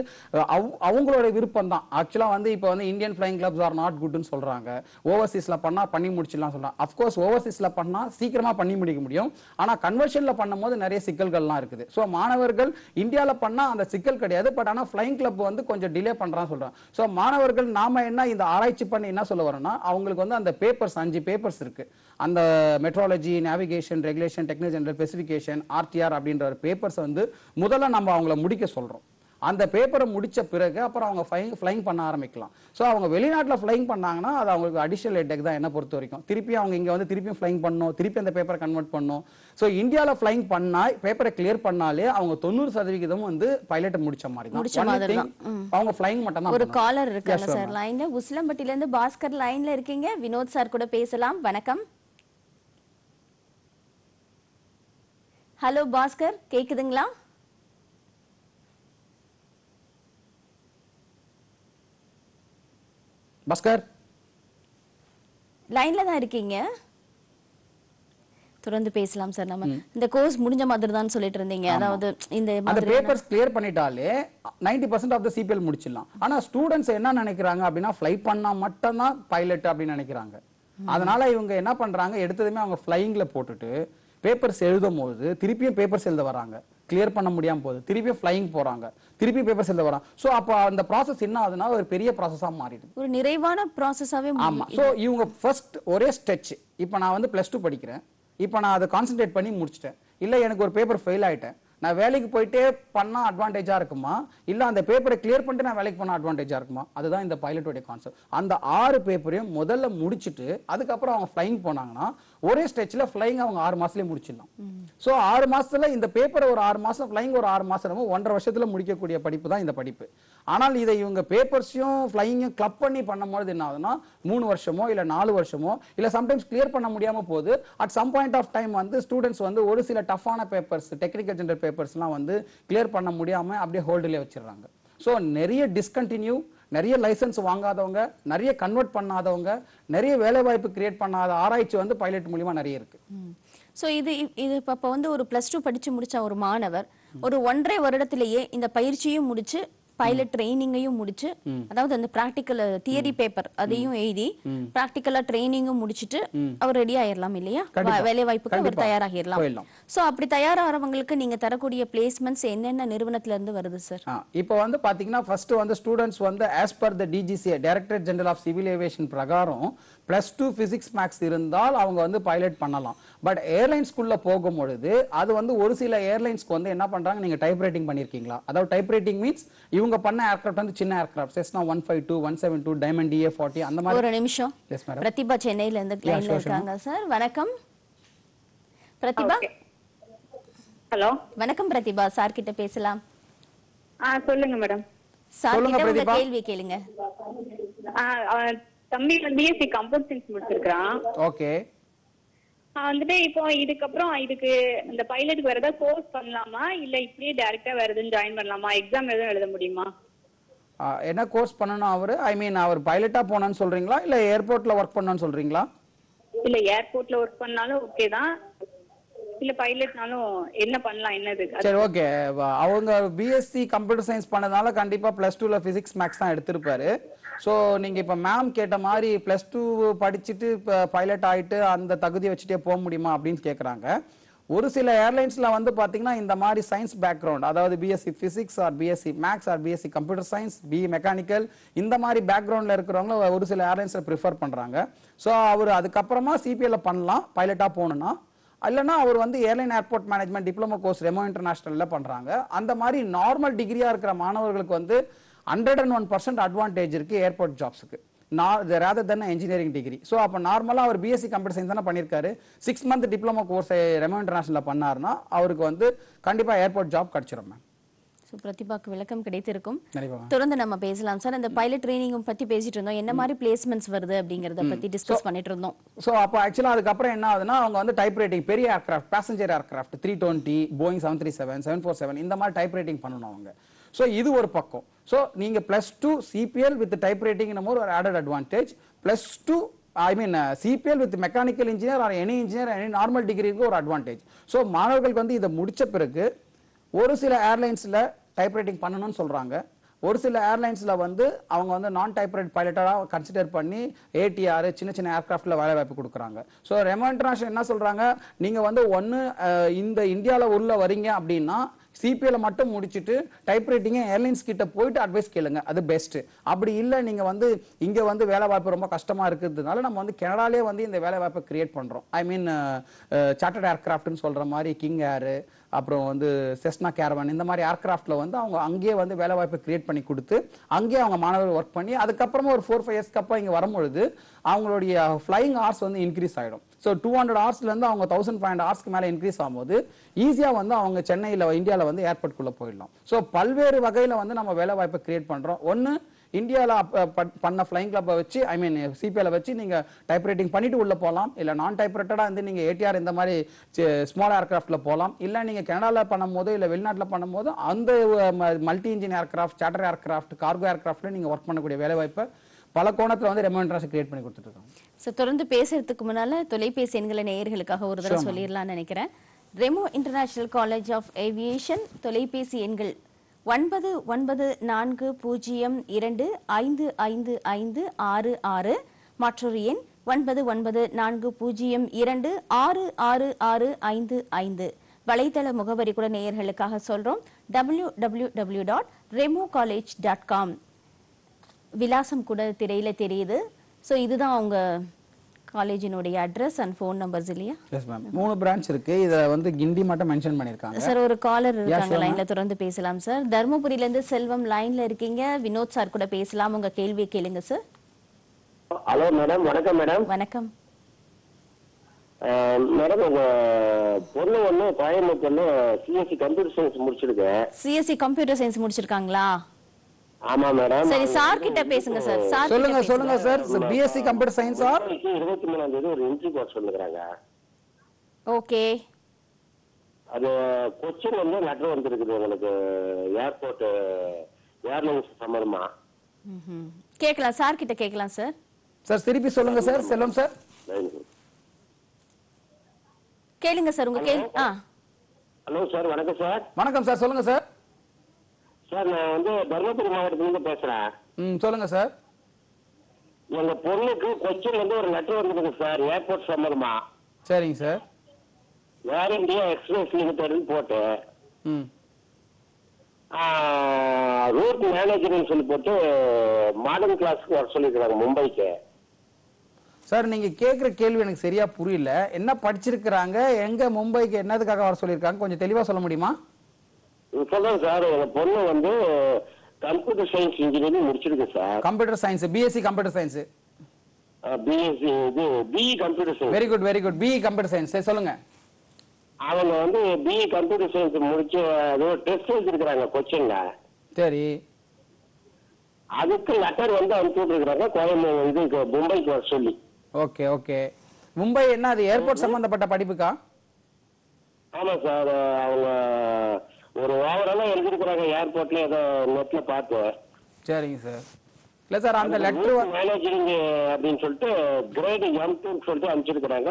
அவங்களோட விருப்பம் தான். ஆக்சுவலா வந்து இப்போ வந்து Indian flying clubs are not குட்னு சொல்றாங்க. ஓவர்சீஸ்ல பண்ணா பண்ணி முடிச்சு முடிச்சிடலாம் சொல்லலாம். அஃப்கோர்ஸ் ஓவர்சீஸ்ல பண்ணா சீக்கிரமா பண்ணி முடிக்க முடியும். ஆனா கன்வர்ஷன்ல பண்ணும்போது நிறைய சிக்கல்கள்லாம் இருக்குது. ஸோ மாணவர்கள் இந்தியாவில் பண்ணா அந்த சிக்கல் கிடையாது. பட் ஆனால் ஃபிளைங் கிளப் வந்து கொஞ்சம் டிலே பண்றான்னு சொல்றாங்க. ஸோ மாணவர்கள் நாம என்ன இந்த ஆராய்ச்சி பண்ணி என்ன சொல்ல வரோம்னா, அவங்களுக்கு வந்து அந்த பேப்பர்ஸ் 5 பேப்பர்ஸ் இருக்கு. அந்த meteorology, navigation, regulation, technical general specification, RTR அப்படின்ற பேப்பர்ஸ் வந்து முதல்ல நம்ம அவங்கள முடிக்க சொல்றோம். அந்த பேப்பரை முடிச்ச பிறகு அப்புறம் அவங்க ஃப்ளைங் பண்ண ஆரம்பிக்கலாம். ஸோ அவங்க வெளிநாட்டில் ஃப்ளைங் பண்ணாங்கன்னா அது அவங்களுக்கு அடிஷனல் ஹெட்டேக் தான் என்ன பொறுத்த வரைக்கும். திருப்பி அவங்க இங்கே வந்து திருப்பியும் ஃப்ளைங் பண்ணணும், திருப்பி அந்த பேப்பரை கன்வெர்ட் பண்ணணும். ஸோ இந்தியாவில் ஃப்ளைங் பண்ணா பேப்பரை கிளியர் பண்ணாலே அவங்க 90% வந்து பைலட்டை முடிச்ச மாதிரி தான். அவங்க ஃப்ளைங் மட்டும் தான். ஒரு காலர் இருக்காங்க சார் லைன்ல. உசிலம்பட்டில இருந்து பாஸ்கர் லைன்ல இருக்கீங்க. வினோத் சார் கூட பேசலாம். வணக்கம். ஹலோ பாஸ்கர், கேக்குதுங்களா? பாஸ்கர் லைன்ல தான் இருக்கீங்க, தொடர்ந்து பேசலாம் சார். நம்ம இந்த கோர்ஸ் முடிஞ்ச மாதிரி தான் சொல்லிட்டு இருந்தீங்க. அதாவது இந்த பேப்பர்ஸ் கிளியர் பண்ணிட்டாலே 90% ஆஃப் தி சிபிஎல் முடிச்சிடலாம். ஆனா ஸ்டூடண்ட்ஸ் என்ன நினைக்கிறாங்க அப்படின்னா ஃப்ளை பண்ணா மட்டும் தான் பைலட் அப்படின்னு நினைக்கிறாங்க. அதனால இவங்க என்ன பண்றாங்க, எடுத்ததுமே அவங்க ஃப்ளைங்ல போட்டுட்டு பேப்பர்ஸ் எழுதும் போது திருப்பியும் பேப்பர்ஸ் எழுத வராங்க. கிளியர் பண்ண முடியாம போகுது, திருப்பியும் ஃப்ளைங் போறாங்க, திருப்பி பேப்பர்ஸ் எழுத வராங்க. சோ அப்ப அந்த ப்ராசஸ் என்ன ஆகுதுன்னா ஒரு பெரிய ப்ராசஸா மாறிடுது, ஒரு நிறைவான ப்ராசஸாவே. ஆமா. சோ இவங்க ஃபர்ஸ்ட் ஒரே ஸ்டெச், இப்போ நான் வந்து +2 படிக்கிறேன், இப்போ நான் அதை கான்சென்ட்ரேட் பண்ணி முடிச்சிட்டேன். இல்ல எனக்கு ஒரு பேப்பர் ஃபெயில் ஆயிட்டேன், நான் வேலைக்கு போயிட்டே பண்ணா அட்வான்டேஜா இருக்குமா, இல்ல அந்த பேப்பரை கிளியர் பண்ணிட்டு நான் வேலைக்கு பண்ணா அட்வான்டேஜா இருக்குமா? அதுதான் இந்த பைலட்டோட கான்செப்ட். அந்த 6 பேப்பரையும் முதல்ல முடிச்சிட்டு அதுக்கப்புறம் அவங்க ஃப்ளைங் போனாங்கன்னா ஒரே ஸ்டெச்ல ஃப்ளைங் அவங்க 6 மாசத்துலயே முடிச்சிடலாம். சோ 6 மாசத்துல இந்த பேப்பரை ஒரு 6 மாசம், ஃப்ளைங் ஒரு 6 மாசம், 1.5 வருஷத்துல முடிக்கக்கூடிய படிப்பு தான் இந்த படிப்பு. ஆனால் இதை இவங்க பேப்பர்ஸையும் ஃப்ளைங்கையும் கிளப் பண்ணி பண்ணும்போது என்ன ஆகுதுன்னா 3 வருஷமோ இல்ல 4 வருஷமோ இல்ல சம்டைம்ஸ் கிளியர் பண்ண முடியாம போகுது. At some point of time வந்து ஸ்டூடெண்ட்ஸ் வந்து ஒரு சில டஃப்பான பேப்பர்ஸ், டெக்னிக்கல் ஜெனரல் பேப்பர்ஸ்லாம் வந்து கிளியர் பண்ண முடியாம அப்படியே ஹோல்டிலே வச்சிடறாங்க. ஸோ நிறைய டிஸ்கண்டினியூ, நிறைய லைசன்ஸ் வாங்காதவங்க, நிறைய கன்வெர்ட் பண்ணாதவங்க, நிறைய வேலை வாய்ப்பு கிரியேட் பண்ணாத ஆராய்ச்சி வந்து பைலட் மூலமா நிறைய இருக்கு. சோ இது இப்ப வந்து ஒரு +2 படிச்சு முடிச்ச ஒரு மாணவர் ஒரு 1.5 வருடத்திலேயே இந்த பயிற்சியும் முடிச்சு பைலட் ட்ரைனிங்கையும் முடிச்சு, அதாவது அந்த பிராக்டிக்கல் தியரி பேப்பர் அதையும் எழுதி பிராக்டிக்கலா ட்ரைனிங்கும் முடிச்சிட்டு அவர் ரெடி ஆயிரலாம் இல்லையா? வேலை வாய்ப்புக்கு அவர் தயாராகிடலாம். சோ அப்படி தயாராகிறவங்களுக்கு நீங்க தரக்கூடிய பிளேஸ்மெண்ட்ஸ் என்னென்ன நிறுவனத்துல இருந்து வருது சார்? இப்போ வந்து பாத்தீங்கன்னா ஃபர்ஸ்ட் வந்து ஸ்டூடெண்ட்ஸ் வந்து as per the DGCA, directorate general of civil aviation பிரகாரம் +2 பிசிக்ஸ் மேக்ஸ் இருந்தால் அவங்க வந்து பைலட் பண்ணலாம். பட் ஏர்லைன்ஸ்குள்ள போகும்பொழுது அது வந்து ஒரு சில ஏர்லைன்ஸ்க்கு வந்து என்ன பண்றாங்க, நீங்க டைப் ரைட்டிங் பண்ணிருக்கீங்களா? அதாவது டைப் ரைட்டிங் மீன்ஸ் இவங்க பண்ண ஏர்கிராஃப்ட் வந்து சின்ன ஏர்கிராஃப்ட், செஸ்னா 152, 172, டைமண்ட் DA40 அந்த மாதிரி. ஒரு நிமிஷம், பிரதிபா சென்னையில இருந்து லைன்ல இருக்காங்க சார். வணக்கம் பிரதிபா. ஹலோ, வணக்கம் பிரதிபா, சார் கிட்ட பேசலாம். சொல்லுங்க மேடம். சார் கிட்ட உங்க கேள்வி கேளுங்க. தம்பி பிஎஸ்சி கம்ப்யூட்டர் சயின்ஸ் முடிச்சிருக்கான். ஓகே. வந்துட்டு இப்போ இதுக்கப்புறம் இதுக்கு இந்த பைலட்டுக்கு வேற ஏதாவது கோர்ஸ் பண்ணலாமா, இல்ல இப்படியே டைரக்டா வேற எதுவும் ஜாயின் பண்ணலாமா, எக்ஸாம் எதுவும் எழுத முடியுமா? என்ன கோர்ஸ் பண்ணணும் அவரு? ஐ மீன் அவர் பைலட்டா போனான்னு சொல்றீங்களா இல்ல ஏர்போர்ட்ல ஒர்க் பண்ணணும்னு சொல்றீங்களா? இல்ல ஏர்போர்ட்ல ஒர்க் பண்ணாலும் ஓகே தான், இல்ல பைலட்னாலும் என்ன பண்ணலாம், என்னது? சரி, ஓகே. அவங்க பிஎஸ்சி கம்ப்யூட்டர் சயின்ஸ் பண்ணதால கண்டிப்பா +2ல பிசிக்ஸ் மேக்ஸ் தான் எடுத்திருப்பாரு. ஸோ நீங்க இப்ப மேம் கேட்ட மாதிரி +2 படிச்சுட்டு பைலட் ஆயிட்டு அந்த தகுதியை வச்சுட்டே போக முடியுமா அப்படின்னு கேட்குறாங்க. ஒரு சில ஏர்லைன்ஸ்ல வந்து பாத்தீங்கன்னா இந்த மாதிரி சயின்ஸ் பேக்ரவுண்ட், அதாவது BSc physics or BSc maths or BSc computer science, BE mechanical, இந்த மாதிரி பேக்ரவுண்ட்ல இருக்கிறவங்க ஒரு சில ஏர்லைன்ஸ்ல ப்ரிஃபர் பண்றாங்க. ஸோ அவர் அதுக்கப்புறமா சிபிஎல்ல பண்ணலாம் பைலட்டா போகணும்னா. இல்லைன்னா அவர் வந்து airline airport management diploma course Remo இன்டர்நேஷனல்ல பண்றாங்க. அந்த மாதிரி நார்மல் டிகிரியா இருக்கிற மாணவர்களுக்கு வந்து 101% அட்வான்டேஜ் இருக்கு ஏர்போர்ட் ஜாப்ஸ்க்கு rather than engineering degree. So அப்ப நார்மலா அவர் பிஎஸ்சி கம்ப்யூட்டர் சயின்ஸ் தான பண்ணிருக்காரு. 6 month டிப்ளமோ கோர்ஸ் ரெமோ இன்டர்நேஷனல்ல பண்ணாருன்னா அவருக்கு வந்து கண்டிப்பா ஏர்போர்ட் ஜாப் கிடைச்சிரும் மேம். சோ பிரதிபாக்கு விளக்கம் கிடைத்திருக்கும். தொடர்ந்து நம்ம பேசலாம் சார். அந்த பைலட் ட்ரைனிங் பத்தி பேசிட்டு இருந்தோம், என்ன மாதிரி பிளேஸ்மெண்ட்ஸ் வருது அப்படிங்கறத பத்தி டிஸ்கஸ் பண்ணிட்டு இருந்தோம். சோ அப்ப ஆக்சுவலா அதுக்கு அப்புறம் என்ன ஆகுதுன்னா அவங்க வந்து டைப் ரைட்டிங், பெரிய ஏர்கிராஃப்ட், பேசஞ்சர் ஏர்கிராஃப்ட் 320, போயிங் 737, 747 இந்த மாதிரி டைப் ரைட்டிங் பண்ணணும் அவங்க. சோ இது ஒரு பக்கம். சோ நீங்க +2 சிபிஎல் வித் டைப் ரைட்டிங் ஒரு added advantage, +2 I mean CPL with mechanical engineer or any engineer any normal degree ஒரு அட்வான்டேஜ். சோ மாணவர்களுக்கு வந்து இத முடிச்ச பிறகு ஒரு சில ஏர்லைன்ஸ்ல டைப் ரைட்டிங் பண்ணணும்னு சொல்றாங்க. ஒரு சில ஏர்லைன்ஸ்ல வந்து அவங்க வந்து நான் டைப்ரைட் பைலட்டா கன்சிடர் பண்ணி ஏடிஆர் சின்ன சின்ன ஏர்கிராஃப்ட்ல வேலை வாய்ப்பு கொடுக்குறாங்க. ஸோ ரெமோ இன்டர்நேஷனல் என்ன சொல்றாங்க, நீங்க வந்து ஒன்னு இந்த இந்தியால உள்ள வரீங்க அப்படின்னா சிபிஎல் மட்டும் முடிச்சிட்டு டைப்ரைட்டிங் ஏர்லைன்ஸ் கிட்ட போயிட்டு அட்வைஸ் கேளுங்க, அது பெஸ்ட். அப்படி இல்லை நீங்க வந்து இங்க வந்து வேலை வாய்ப்பு ரொம்ப கஷ்டமா இருக்கிறதுனால நம்ம வந்து கனடாலே வந்து இந்த வேலை வாய்ப்பை கிரியேட் பண்றோம். ஐ மீன் சார்ட்டர்ட் ஏர்கிராஃப்ட்னு சொல்ற மாதிரி கிங் ஏர், அப்புறம் வந்து செஸ்னா கேரவன், இந்த மாதிரி ஏர்கிராஃப்ட்ல வந்து அவங்க அங்கேயே வந்து வேலை வாய்ப்பை கிரியேட் பண்ணி கொடுத்து அங்கேயே அவங்க மாணவர்கள் ஒர்க் பண்ணி அதுக்கப்புறமா ஒரு 4-5 இயர்ஸ்க்கு அப்புறம் இங்க வரும்பொழுது அவங்களுடைய ஃபிளைங் ஹார்ஸ் வந்து இன்க்ரீஸ் ஆயிடும். ஸோ 200 ஹவர்ஸ்ல இருந்து அவங்க 1500 ஹவர்ஸ்க்கு மேல இன்க்ரீஸ் ஆகும்போது ஈஸியா வந்து அவங்க சென்னையில இந்தியாவில் வந்து ஏர்போர்ட்குள்ள போயிடலாம். ஸோ பல்வேறு வகையில வந்து நம்ம வேலை வாய்ப்பை கிரியேட் பண்றோம். ஒன்னு இந்தியாவில் பண்ண ஃபிளைங் கிளப்பை வச்சு ஐ மீன் சிபிஎல் வச்சு நீங்க டைப்ரைட்டிங் பண்ணிட்டு உள்ள போகலாம், இல்ல நான் டைப்ரைட்டடா வந்து நீங்க ஏடிஆர் இந்த மாதிரி ஸ்மால் ஏர்கிராஃப்ட்ல போகலாம், இல்ல நீங்க கனடால பண்ணும்போது இல்ல வெளிநாட்டுல பண்ணும்போது அந்த multi engine aircraft, charter aircraft, cargo ஏர்கிராஃப்ட்ல நீங்க ஒர்க் பண்ணக்கூடிய வேலை வாய்ப்பை பல கோணத்துல வந்து ரெமோ இன்டர்நேஷனல் கிரியேட் பண்ணி கொடுத்துட்டு இருக்காங்க. ஸோ தொடர்ந்து பேசுறதுக்கு முன்னால தொலைபேசி எண்களை நேயர்களுக்காக ஒரு தடவை சொல்லிடலாம்னு நினைக்கிறேன். Remo international college of aviation தொலைபேசி எண்கள் 9920255566, மற்றொரு எண் 9940266655. வலைத்தள முகவரி கூட நேயர்களுக்காக சொல்றோம், www.remocollege.com. விலாசம் கூட திரையில தெரியுது. ஸோ இதுதான் அவங்க காலேஜினுடைய அட்ரஸ் அண்ட் ஃபோன் நம்பர்ஸ் இல்லையா? Yes ma'am. 3 பிரான்ச் இருக்கு. இத வந்து கிண்டி மட்டும் மென்ஷன் பண்ணிருக்காங்க. சார் ஒரு காலர் இருக்காங்க லைன்ல, தொடர்ந்து பேசலாம் சார். தர்மபுரியில இருந்து செல்வம் லைன்ல இருக்கீங்க. வினோத் சார் கூட பேசலாம், உங்க கேள்வியை கேளுங்க சார். ஹலோ மேடம், வணக்கம் மேடம். வணக்கம் மேடம், உங்க பொண்ணு ஒண்ணு கோயம்புத்தூர்ல சிஎஸ்சி கம்ப்யூட்டர் சயின்ஸ் முடிச்சிருக்கேன். சிஎஸ்சி கம்ப்யூட்டர் சயின்ஸ் முடிச்சிருக்காங்களா? ஆமா மேடம். சரி, சார் கிட்ட பேசுங்க சார். சார் சொல்லுங்க sir. BSc computer science or 23ஆம் தேதி ஒரு இன்டர்வியூ கோர்ஸ் சொல்லுறாங்க. ஓகே. அது கொச்சின் வந்து லெட்டர் வந்திருக்குது உங்களுக்கு, ஏர்போர்ட் ஏர்லைன்ஸ் சம்பந்தமா. கேட்கலாம், சார் கிட்ட கேட்கலாம் சார். சார் திருப்பி சொல்லுங்க சார். செல்வம் சார் கேளுங்க சார் உங்க கேள்வி. ஹலோ சார், வணக்கம் சார். வணக்கம் சார், சொல்லுங்க சார். சார் நான் வந்து தர்மபுரி மாவட்டத்திலிருந்து பேசுறேன். சொல்லுங்க சார். எங்க பொண்ணுக்கு கொச்சின்ல இருந்து ஒரு லெட்டர் வந்திருக்கு சார், ஏர்போர்ட் சம்பந்தமா. சரிங்க சார். ஏர் இந்தியா எக்ஸ்பிரஸ் லிமிடெட்னு போட்டு ரூட் மேனேஜர்னு சொல்லி போட்டு மாடர்ன் கிளாஸ்க்கு வர சொல்லிருக்காங்க மும்பைக்கு. சார் நீங்க கேக்குற கேள்வி எனக்கு சரியா புரியல. என்ன படிச்சிருக்காங்க, எங்க மும்பைக்கு என்னதுக்காக வர சொல்லிருக்காங்க, கொஞ்சம் தெளிவா சொல்ல முடியுமா? சொல்றேன் சார். எங்க பொண்ணு வந்து கம்ப்யூட்டர் சயின்ஸ் இன்ஜினியரிங் முடிச்சிருக்கு sir. Computer science, BSc computer science. BSc இது BE computer science. Very good. BE computer science. சரி சொல்லுங்க. அவங்க வந்து பிஇ கம்ப்யூட்டர் சயின்ஸ் முடிச்சு அது டெஸ்ட் வச்சிருக்காங்க கொச்சின்ல. சரி. அதுக்கு லெட்டர் வந்து அனுப்பி விட்டுருக்காங்க கோயம்புத்தூர் இதுக்கு மும்பைக்கு வர சொல்லி. ஓகே. மும்பை என்ன அது ஏர்போர்ட் சம்பந்தப்பட்ட படிப்புக்கா? ஆமா சார். அவங்க ஒரு ஓவராலா எழுதிருக்கிறாங்க ஏர்போர்ட்ல, ஏதோ நெட்ல பார்த்து. சரிங்க சார். இல்ல சார் அந்த லெட்டர் மேனேஜிங் அப்படின்னு சொல்லிட்டு கிரேட் M2 சொல்லிட்டு அனுப்பிச்சிருக்கிறாங்க.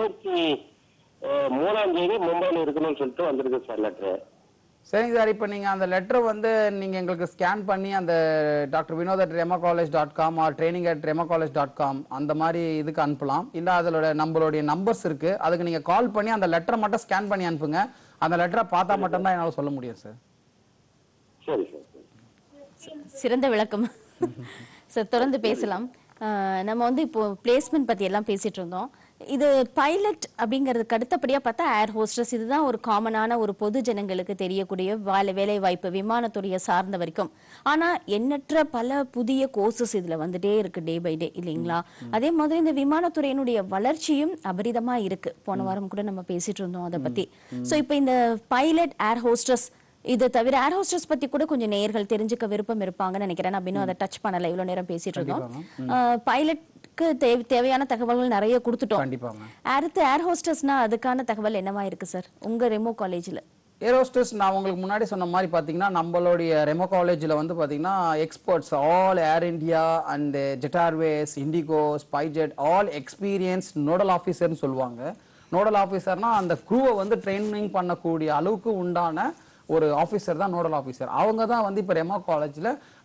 23ஆம் தேதி மும்பைல இருக்கணும்னு சொல்லிட்டு வந்திருக்கு சார் லெட்டர். சரிங்க சார். இப்போ நீங்க அந்த லெட்டர் வந்து நீங்க எங்களுக்கு ஸ்கேன் பண்ணி அந்த dr.vinod@remocollege.com or training@remocollege.com அந்த மாதிரி இதுக்கு அனுப்பலாம். இல்ல அதோட நம்மளுடைய நம்பர்ஸ் இருக்கு, அதுக்கு நீங்க கால் பண்ணி அந்த லெட்டரை மட்டும் ஸ்கேன் பண்ணி அனுப்புங்க. அந்த லெட்டரை பார்த்தா மட்டும் தான் என்னால சொல்ல முடியும் சார். சரி சார். சிறந்த விளக்கம் சார். தொடர்ந்து பேசலாம். நம்ம வந்து இப்போ பிளேஸ்மெண்ட் பத்தி எல்லாம் பேசிட்டு இருந்தோம். இது பைலட் அப்படிங்கிறதுக்கு அடுத்தபடியா பார்த்தா ஏர் ஹோஸ்டஸ், இதுதான் ஒரு காமனான ஒரு பொது ஜனங்களுக்கு தெரியக்கூடிய வேலை வாய்ப்பு விமானத்துறையை சார்ந்த வரைக்கும். ஆனா எண்ணற்ற பல புதிய கோர்சஸ் இதுல வந்துட்டே இருக்கு டே பை டே இல்லைங்களா? அதே மாதிரி இந்த விமானத்துறையினுடைய வளர்ச்சியும் அபரிதமா இருக்கு. போன வாரம் கூட நம்ம பேசிட்டு இருந்தோம் அதை பத்தி. சோ இப்போ இந்த பைலட் ஏர் ஹோஸ்டஸ் இது தவிர ஏர் ஹோஸ்டஸ் பத்தி கூட கொஞ்சம் நேயர்கள் தெரிஞ்சுக்க விருப்பம் இருப்பாங்கன்னு நினைக்கிறேன். நான் இன்னும் அதை டச் பண்ணல, இவ்வளவு நேரம் பேசிட்டு இருந்தோம். பைலட்க்கு தேவையான தகவல்கள் நிறைய கொடுத்துட்டோம். அடுத்து ஏர் ஹோஸ்டஸ்னா அதுக்கான தகவல் என்னவா இருக்கு சார் உங்க ரெமோ காலேஜ்ல? ஏர் ஹோஸ்டஸ் நான் உங்களுக்கு முன்னாடி சொன்ன மாதிரி பாத்தீங்கன்னா நம்மளுடைய ரெமோ காலேஜ்ல வந்து பாத்தீங்கன்னா experts all air India and Jet Airways, IndiGo, SpiceJet all experience nodal ஆஃபீஸர்னு சொல்லுவாங்க. நோடல் ஆஃபீஸர்னா அந்த க்ரூவை வந்து ட்ரைனிங் பண்ணக்கூடிய அளவுக்கு உண்டான ஒரு ஆஃபீஸர் தான் நோடல் ஆஃபீஸர். அவங்க தான் வந்து இப்போ ரெமோ காலேஜில்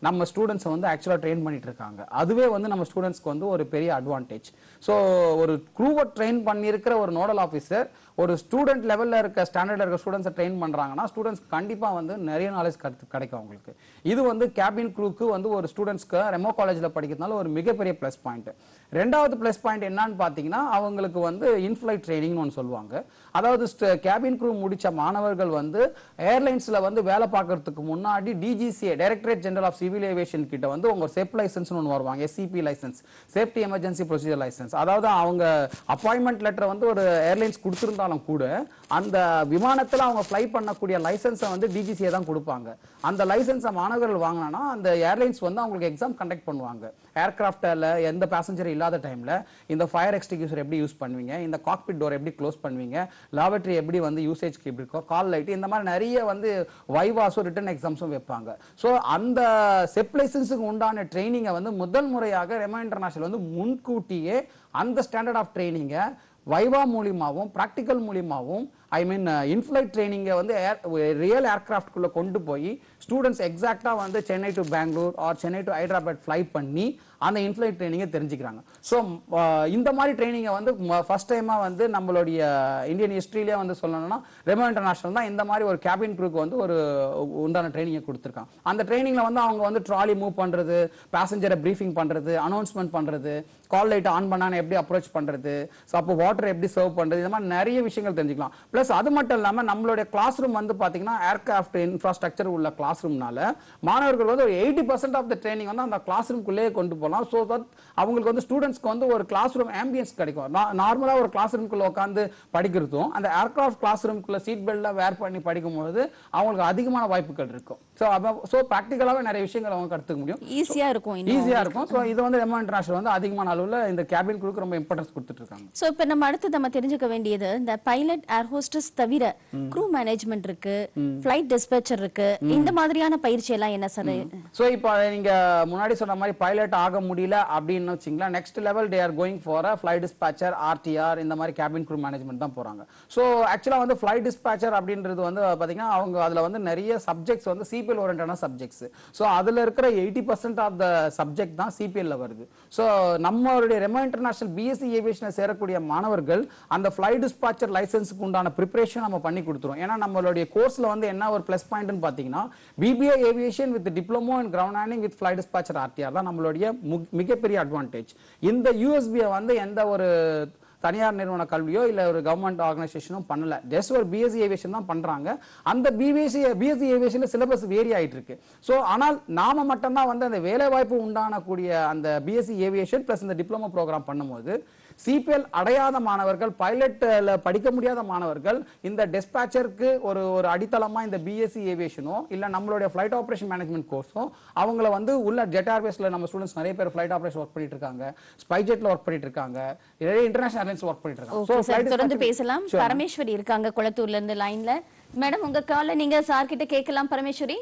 நம்ம ஸ்டூடெண்ட்ஸை வந்து ஆக்சுவலாக ட்ரெயின் பண்ணிட்டு இருக்காங்க. அதுவே வந்து நம்ம ஸ்டூடெண்ட்ஸ்க்கு வந்து ஒரு பெரிய அட்வான்டேஜ். ஸோ ஒரு க்ரூவை ட்ரெயின் பண்ணியிருக்கிற ஒரு நோடல் ஆஃபீஸர் ஒரு ஸ்டூடெண்ட் லெவலில் இருக்க ஸ்டாண்டர்டில் இருக்க ஸ்டூடெண்ட்ஸை ட்ரெயின் பண்ணுறாங்கன்னா ஸ்டூடெண்ட்ஸ் கண்டிப்பாக வந்து நிறைய நாலேஜ் கிடைக்கும் அவங்களுக்கு. இது வந்து கேபின் க்ரூக்கு வந்து ஒரு ஸ்டூடெண்ட்ஸ்க்கு ரெமோ காலேஜில் படிக்கிறதுனால ஒரு மிகப்பெரிய ப்ளஸ் பாயிண்ட். ரெண்டாவது ப்ளஸ் பாயிண்ட் என்னன்னு பார்த்தீங்கன்னா அவங்களுக்கு வந்து இன்ஃப்ளைட் ட்ரைனிங்னு ஒன்று சொல்லுவாங்க. அதாவது கேபின் க்ரூ முடிச்ச மாணவர்கள் வந்து ஏர்லைன்ஸில் வந்து வேலை பார்க்கறதுக்கு முன்னாடி DGCA directorate general of civil aviation கிட்ட வந்து உங்க செப் லைசன்ஸ் ஒன்று வருவாங்க, SCP licence, safety emergency procedure licence. அதாவது அவங்க அப்பாயின்மெண்ட் லெட்டர் வந்து ஒரு ஏர்லைன்ஸ் கொடுத்திருந்தாலும் கூட அந்த விமானத்தில் அவங்க ஃப்ளை பண்ணக்கூடிய லைசன்ஸை வந்து டிஜிசிஏ தான் கொடுப்பாங்க. அந்த லைசன்ஸை மாணவர்கள் வாங்கினா அந்த ஏர்லைன்ஸ் வந்து அவங்களுக்கு எக்ஸாம் கண்டக்ட் பண்ணுவாங்க. ஏர்கிராஃப்டில் எந்த பேசஞ்சர் இல்லாத டைம்ல இந்த ஃபயர் எக்ஸ்டிங்யூஷர் எப்படி யூஸ் பண்ணுவீங்க, இந்த காக்பிட் டோர் எப்படி க்ளோஸ் பண்ணுவீங்க, லாபரட்டரி எப்படி வந்து யூசேஜ்க்கு எப்படி இருக்கும், கால் லைட், இந்த மாதிரி நிறைய வந்து வைவாஸும் ரிட்டன் எக்ஸாம்ஸும் வைப்பாங்க. ஸோ அந்த செப் லைசன்ஸுக்கு உண்டான ட்ரைனிங்கை வந்து முதல் முறையாக ரெமோ இன்டர்நேஷனல் வந்து முன்கூட்டியே அந்த ஸ்டாண்டர்ட் ஆஃப் ட்ரைனிங்கை வைவா மூலியமாகவும் ப்ராக்டிக்கல் மூலியமாகவும் இன்ஃப்ளைட் ட்ரைனிங்கை வந்து ரியல் ஏர்கிராஃப்ட்குள்ளே கொண்டு போய் ஸ்டூடெண்ட்ஸ் எக்ஸாக்டாக வந்து Chennai to Bangalore or Chennai to Hyderabad fly பண்ணி அந்த இன்ஃப்ளைட் ட்ரைனிங்கை தெரிஞ்சுக்கிறாங்க. ஸோ இந்த மாதிரி ட்ரைனிங்கை வந்து ஃபர்ஸ்ட் டைமாக வந்து நம்மளுடைய இந்தியன் ஹிஸ்ட்ரியிலே வந்து சொல்லணும்னா ரெமோ இன்டர்நேஷனல் தான் இந்த மாதிரி ஒரு கேபின் க்ரூக்கு வந்து ஒரு உண்டான ட்ரைனிங்கை கொடுத்துருக்காங்க. அந்த ட்ரைனிங்கில் வந்து அவங்க வந்து ட்ராலி மூவ் பண்ணுறது, பேசஞ்சரை ப்ரீஃபிங் பண்ணுறது, அனௌன்ஸ்மெண்ட் பண்ணுறது, கால் லைட் ஆன் பண்ணானே எப்படி அப்ரோச் பண்ணுறது, ஸோ அப்போ வாட்டர் எப்படி சர்வ் பண்ணுறது, இந்த மாதிரி நிறைய விஷயங்கள் தெரிஞ்சுக்கலாம். ப்ளஸ் அது மட்டும் இல்லாமல் நம்மளுடைய கிளாஸ் ரூம் வந்து பார்த்தீங்கன்னா ஏர்கிராஃப்ட் இன்ஃப்ராஸ்ட்ரக்சர் உள்ள கிளாஸ் ரூம்னால மாணவர்கள் வந்து ஒரு 80% ஆஃப் த ட்ரைனிங் வந்து அந்த கிளாஸ் ரூம்குள்ளேயே கொண்டு போகலாம். ஸோ தட் அவங்களுக்கு வந்து ஸ்டூடெண்ட்ஸ்க்கு வந்து ஒரு கிளாஸ் ரூம் ஆம்பியன்ஸ் கிடைக்கும். நார்மலாக ஒரு கிளாஸ் ரூம்குள்ளே உட்காந்து படிக்கிறதும் அந்த ஏர்கிராஃப்ட் கிளாஸ் ரூம்குள்ளே சீட் பெல்ட்லாம் வேர் பண்ணி படிக்கும்போது அவங்களுக்கு அதிகமான வாய்ப்புகள் இருக்கும். ஸோ ப்ராக்டிக்கலாகவே நிறைய விஷயங்கள் அவங்க கற்றுக்க முடியும், ஈஸியாக இருக்கும். ஸோ இது வந்து ரெமோ இன்டர்நேஷனல் வந்து அதிகமான அளவில் இந்த கேபின் க்ரூக்கு ரொம்ப இம்பார்ட்டன்ஸ் கொடுத்துட்டு இருக்காங்க. ஸோ இப்போ நம்ம அடுத்து நம்ம தெரிஞ்சுக்க வேண்டியது இந்த பைலட், ஏர் ஹோஸ்டஸ் தவிர க்ரூ மேனேஜ்மெண்ட் இருக்கு, ஃப்ளைட் டிஸ்பேச்சர் இருக்கு, இந்த மாதிரியான பயிற்சி எல்லாம் என்ன சார்? ஸோ இப்போ நீங்க முன்னாடி சொன்ன மாதிரி பைலட் ஆக முடியல அப்படின்னு வச்சிங்களா, next level they are going for a flight dispatcher, RTR, இந்த மாதிரி கேபின் க்ரூ மேனேஜ்மெண்ட் தான் போறாங்க. ஸோ ஆக்சுவலாக வந்து ஃப்ளைட் டிஸ்பேச்சர் அப்படின்றது வந்து பார்த்தீங்கன்னா அவங்க அதில் வந்து நிறைய சப்ஜெக்ட்ஸ் வந்து சிபிஎல் ஓரியன்டான சப்ஜெக்ட்ஸ். ஸோ அதில் இருக்கிற 80% ஆஃப் த சப்ஜெக்ட் தான் சிபிஎல்ல வருது. ஸோ நம்மளுடைய ரெமோ இன்டர்நேஷனல் பிஎஸ்சி ஏவியேஷனை சேரக்கூடிய மாணவர்கள் அந்த ஃப்ளைட் டிஸ்பேச்சர் லைசன்ஸுக்கு உண்டான ப்ரிப்பரேஷன் நம்ம பண்ணி கொடுத்துரும். ஏன்னா நம்மளுடைய கோர்ஸ்ல வந்து என்ன ஒரு ப்ளஸ் பாயிண்ட்னு பார்த்தீங்கன்னா BBA aviation with diploma in ground handling with flight dispatcher RTR தான் நம்மளுடைய மிகப்பெரிய அட்வான்டேஜ். இந்த யூஎஸ்பியை வந்து எந்த ஒரு தனியார் நிறுவன கல்வியோ இல்ல ஒரு கவர்மெண்ட் ஆர்கனைசேஷனும் பண்ணல, ஜஸ்ட் ஒரு பிஎஸ்சி ஏவியேஷன் தான் பண்றாங்க. அந்த பிஎஸ்சி ஏவியேஷன்ல சிலபஸ் வேரி ஆயிட்டு இருக்கு. ஸோ ஆனால் நாம மட்டும் தான் வந்து அந்த வேலை வாய்ப்பு உண்டானக்கூடிய அந்த பிஎஸ்சி ஏவியேஷன் பிளஸ் இந்த டிப்ளமோ ப்ரோக்ராம் பண்ணும்போது சிபிஎல் அடையாத மாணவர்கள், பைலட்ல படிக்க முடியாத மாணவர்கள் இந்த டிஸ்பேச்சருக்கு ஒரு ஒரு அடித்தளமா இந்த பிஎஸ்சி ஏவியேஷனோ இல்ல நம்மளுடைய ஃபிளைட் ஆபரேஷன் மேனேஜ்மெண்ட் கோர்ஸோ அவங்கள வந்து உள்ள ஜெட் ஏர்வேஸ்ல நம்ம ஸ்டூடெண்ட்ஸ் நிறைய பேர் ஃபிளைட் ஆபரேஷன் ஒர்க் பண்ணிட்டு இருக்காங்க, ஸ்பைஜெட்ல ஒர்க் பண்ணிட்டு இருக்காங்க, நிறைய இன்டர்நேஷனல் ஏர்லைன்ஸ் ஒர்க் பண்ணிட்டு இருக்காங்க. சோ ஃபிளைட் தொடர்ந்து பேசலாம். பரமேஸ்வரி இருக்காங்க குளத்தூர்ல இருந்து லைன்ல. மேடம் உங்க கால்ல நீங்க சார் கிட்ட கேட்கலாம். பரமேஸ்வரி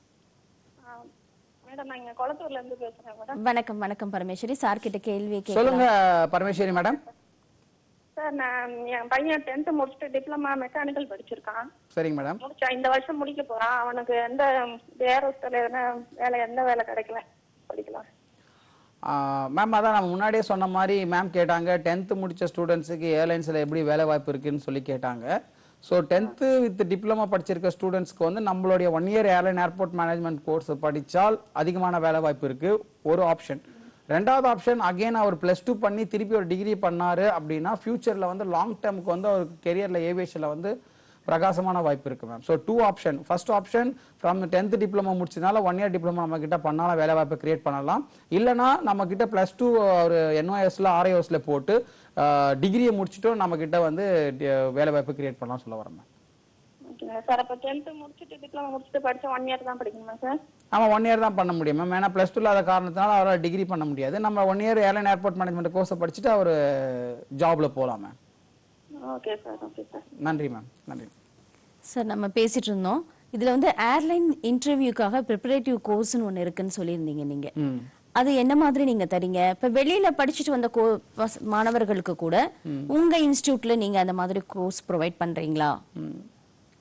மேடம், நான் இங்க குளத்தூர்ல இருந்து பேசுறேன் மேடம். வணக்கம். வணக்கம் பரமேஸ்வரி, சார் கிட்ட கேள்வி கேட்கலாம். சொல்லுங்க பரமேஸ்வரி மேடம். சார், நான் என் பையன் 10th முடிச்சுட்டு டிப்ளமா மெக்கானிக்கல் படிச்சிருக்கான். சரிங்க மேடம். முடிச்சா இந்த வருஷம் முடிக்க போறான். அவனுக்கு எந்த ஏரோஸ்டல் எந்த வேலை கிடைக்கல படிக்கலாம்? மேம் அதான் நம்ம முன்னாடியே சொன்ன மாதிரி மேம் கேட்டாங்க 10th முடிச்ச ஸ்டூடெண்ட்ஸுக்கு ஏர்லைன்ஸில் எப்படி வேலை வாய்ப்பு இருக்குன்னு சொல்லி கேட்டாங்க. ஸோ 10th வித் டிப்ளமா படிச்சிருக்க ஸ்டூடெண்ட்ஸ்க்கு வந்து நம்மளுடைய 1 year airline airport management course படித்தால் அதிகமான வேலை வாய்ப்பு இருக்கு, ஒரு ஆப்ஷன். ரெண்டாவது ஆப்ஷன், அகைன் அவர் +2 பண்ணி திருப்பி ஒரு டிகிரி பண்ணாரு அப்படின்னா ஃபியூச்சர்ல வந்து லாங் டேர்முக்கு வந்து அவர் கெரியர்ல ஏவியேஷன்ல வந்து பிரகாசமான வாய்ப்பு இருக்கு ma'am. So 2 option. First option from 10th diploma முடிச்சதுனால 1 year டிப்ளமோ நம்ம கிட்ட பண்ணாலும் வேலை வாய்ப்பை கிரியேட் பண்ணலாம். இல்லைனா நம்ம கிட்ட +2 ஒரு என்ஓஎஸ்ல ஆர்ஐஓஸ்ல போட்டு டிகிரியை முடிச்சுட்டும் நம்ம கிட்ட வந்து வேலை வாய்ப்பு கிரியேட் பண்ணலாம் சொல்ல வரேன் மேம். சார், அப்ப 10th முடிச்சிட்டு டிப்ளமோ முடிச்சிட்டு படிச்ச 1 year தான் படிக்கணுமா சார்? ஆமா, 1 year தான் பண்ண முடியும் மேம். ஏன்னா +2 இல்லாத காரணத்தினால அவரால் டிகிரி பண்ண முடியாது. நம்ம 1 year ஏர்லைன் ஏர்போர்ட் மேனேஜ்மெண்ட் கோர்ஸை படிச்சுட்டு அவர் ஜாப்ல போகலாம் ma'am. Okay sir. Okay sir. நன்றி மேம். நன்றி சார். நம்ம பேசிட்டு இருந்தோம், இதுல வந்து ஏர்லைன் இன்டர்வியூக்காக ப்ரிப்பரேட்டிவ் கோர்ஸ்னு ஒன்னு இருக்குன்னு சொல்லியிருந்தீங்க நீங்க. அது என்ன மாதிரி நீங்க தரீங்க? இப்ப வெளியில படிச்சுட்டு வந்த மாணவர்களுக்கு கூட உங்க இன்ஸ்டிடியூட்ல நீங்க அந்த மாதிரி கோர்ஸ் ப்ரொவைட் பண்றீங்களா?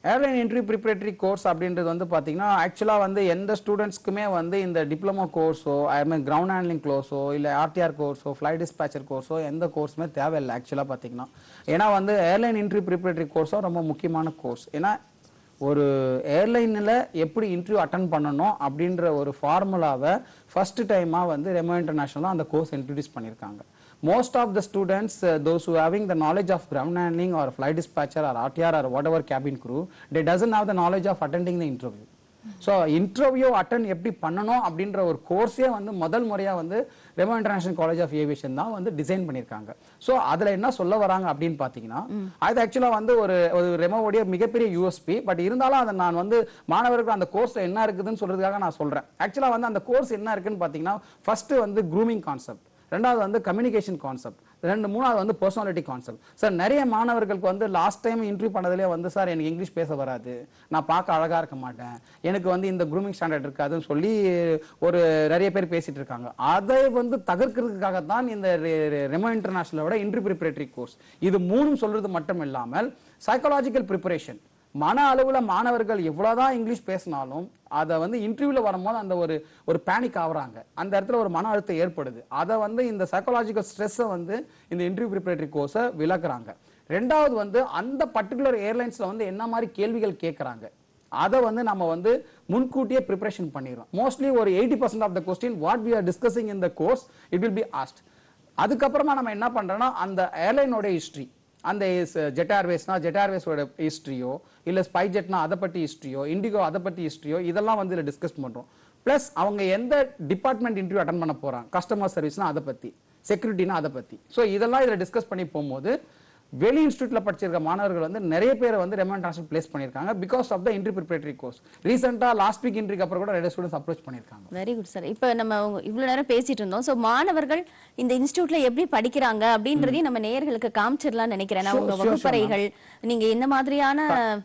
ஏர்லைன் என்ட்ரி ப்ரிப்பரேட்டரி கோர்ஸ் அப்படின்றது வந்து பார்த்தீங்கன்னா ஆக்சுவலாக வந்து எந்த ஸ்டூடெண்ட்ஸ்க்குமே வந்து இந்த டிப்ளமோ கோர்ஸோ ஐ மீன் கிரவுண்ட் ஹேண்ட்லிங் கோர்ஸோ இல்லை ஆர்டிஆர் கோர்ஸோ ஃப்ளைட் டிஸ்பேச்சர் கோர்ஸோ எந்த கோர்ஸுமே தேவையில்லை ஆக்சுவலாக பார்த்தீங்கன்னா. ஏன்னா வந்து ஏர்லைன் என்ட்ரி ப்ரிப்பரேட்டரி கோர்ஸும் ரொம்ப முக்கியமான கோர்ஸ். ஏன்னா ஒரு ஏர்லைனில் எப்படி இன்டர்வியூ அட்டன் பண்ணணும் அப்படின்ற ஒரு ஃபார்முலாவை ஃபர்ஸ்ட் டைமாக வந்து ரெமோ இன்டர்நேஷனலாக அந்த கோர்ஸ் இன்ட்ரடியூஸ் பண்ணியிருக்காங்க. Most of the students, those who having the knowledge of ground handling or flight dispatcher or RTR or whatever cabin crew, they doesn't have the knowledge of attending the interview. So interview attend எப்படி பண்ணணும் அப்படின்ற ஒரு கோர்ஸே வந்து முதல் முறையா வந்து Remo international college of Aviation தான் வந்து டிசைன் பண்ணியிருக்காங்க. ஸோ அதுல என்ன சொல்ல வராங்க அப்படின்னு பாத்தீங்கன்னா, அது ஆக்சுவலா வந்து ஒரு ரெமோவுடைய மிகப்பெரிய யூஎஸ்பி. பட் இருந்தாலும் அதை நான் வந்து மாணவர்கள் அந்த கோர்ஸ்ல என்ன இருக்குதுன்னு சொல்றதுக்காக நான் சொல்றேன். ஆக்சுவலா வந்து அந்த கோர்ஸ் என்ன இருக்குன்னு பாத்தீங்கன்னா, ஃபர்ஸ்ட் வந்து க்ரூமிங் கான்செப்ட், ரெண்டாவது வந்து கம்யூனிகேஷன் கான்செப்ட், மூணாவது வந்து பர்சனாலிட்டி கான்செப்ட். சார் நிறைய மாணவர்களுக்கு வந்து லாஸ்ட் டைம் இன்டர்வியூ பண்ணதுலேயே வந்து சார் எனக்கு இங்கிலீஷ் பேச வராது, நான் பார்க்க அழகா இருக்க மாட்டேன், எனக்கு வந்து இந்த க்ரூமிங் ஸ்டாண்டர்ட் இருக்காதுன்னு சொல்லி ஒரு நிறைய பேர் பேசிட்டு இருக்காங்க. அதை வந்து தகர்க்கிறதுக்காக தான் இந்த ரெமோ இன்டர்நேஷனலோட இன்டர்வியூ ப்ரிப்பரேட்டரி கோர்ஸ். இது மூணும் சொல்றது மட்டும் இல்லாமல் சைக்காலஜிக்கல் ப்ரிப்பரேஷன், மன அளவுல மாணவர்கள் எவ்வளவுதான் இங்கிலீஷ் பேசினாலும் அதை வந்து இன்டர்வியூல வரும்போது அந்த ஒரு பேனிக் ஆகுறாங்க, அந்த இடத்துல ஒரு மன அழுத்தம் ஏற்படுது. அதை வந்து இந்த சைக்காலஜிக்கல் ஸ்ட்ரெஸ்ஸை வந்து இந்த இன்டர்வியூ ப்ரிப்பரேட்டரி கோர்ஸை விளக்குறாங்க. ரெண்டாவது வந்து அந்த பர்டிகுலர் ஏர்லைன்ஸ்ல வந்து என்ன மாதிரி கேள்விகள் கேட்கறாங்க அதை வந்து நம்ம வந்து முன்கூட்டியே ப்ரிப்பரேஷன் பண்ணிடுறோம். மோஸ்ட்லி ஒரு 80% of the question what we are discussing in the course it will be asked. அதுக்கப்புறமா நம்ம என்ன பண்றோம்னா அந்த ஏர்லைனோட ஹிஸ்டரி, அந்த ஜெட் ஏர்வேஸ்னா ஜெட் ஏர்வேஸோட ஹிஸ்டரியோ, இல்ல ஸ்பை ஜெட்னா அதை பத்தி ஹிஸ்டரியோ, இண்டிகோ அதை பத்தி ஹிஸ்டரியோ, இதெல்லாம் வந்து இதில் டிஸ்கஸ் பண்றோம். பிளஸ் அவங்க எந்த டிபார்ட்மெண்ட் இன்டர்வியூ அட்டன் பண்ண போறாங்க, கஸ்டமர் சர்வீஸ்னா அதை பத்தி, செக்யூரிட்டினா அதை பத்தி. ஸோ இதெல்லாம் இதில் டிஸ்கஸ் பண்ணி போகும்போது வெளி இன்ஸ்டியூட்ல படிச்சிருக்க மாணவர்கள் வந்து நிறைய பேர் வந்து ரெமோ இன்டர்நேஷனல் பிளேஸ் பண்ணிருக்காங்க because of the interview preparatory course. ரீசெண்டா லாஸ்ட் வீக் இன்டர்வியூக்கு அப்புறம் கூட நிறைய ஸ்டூடெண்ட்ஸ் அப்ரோச் பண்ணிருக்காங்க. Very good sir. இப்போ நம்ம இவ்வளவு நேரம் பேசிட்டு இருந்தோம். சோ மாணவர்கள் இந்த இன்ஸ்டிடியூட்ல எப்படி படிக்கிறாங்க அப்படின்றதையும் நம்ம நேயர்களுக்கு காமிச்சிடலாம்னு நினைக்கிறேன். உங்க வகுப்பறைகள், நீங்க என்ன மாதிரியான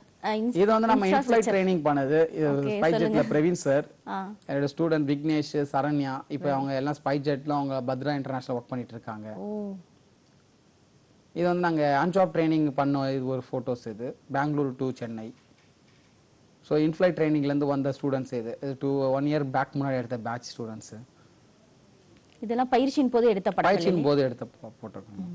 இது வந்து நம்ம இன்ஃப்ளைட் ட்ரைனிங் பண்ணது ஸ்பை ஜெட்ல பிரவீன் சார், என்னோட ஸ்டூடெண்ட் விக்னேஷ், சரண்யா, இப்போ அவங்க எல்லாம் ஸ்பை ஜெட்ல அவங்க பத்ரா இன்டர்நேஷனல் ஒர்க் பண்ணிட்டு இருக்காங்க. இது வந்து நாங்கள் ஆன் ஜாப் ட்ரைனிங் பண்ணோம். இது ஒரு ஃபோட்டோஸ், இது Bangalore to Chennai. So inflight ட்ரைனிங்லேருந்து வந்த ஸ்டூடெண்ட்ஸ் இது 1 இயர் பேக் முன்னாடி எடுத்த பேட்ச் ஸ்டூடெண்ட்ஸ். இதெல்லாம் பயிற்சியின் போது எடுத்த படம், பயிற்சியின் போது எடுத்த போட்டோம்.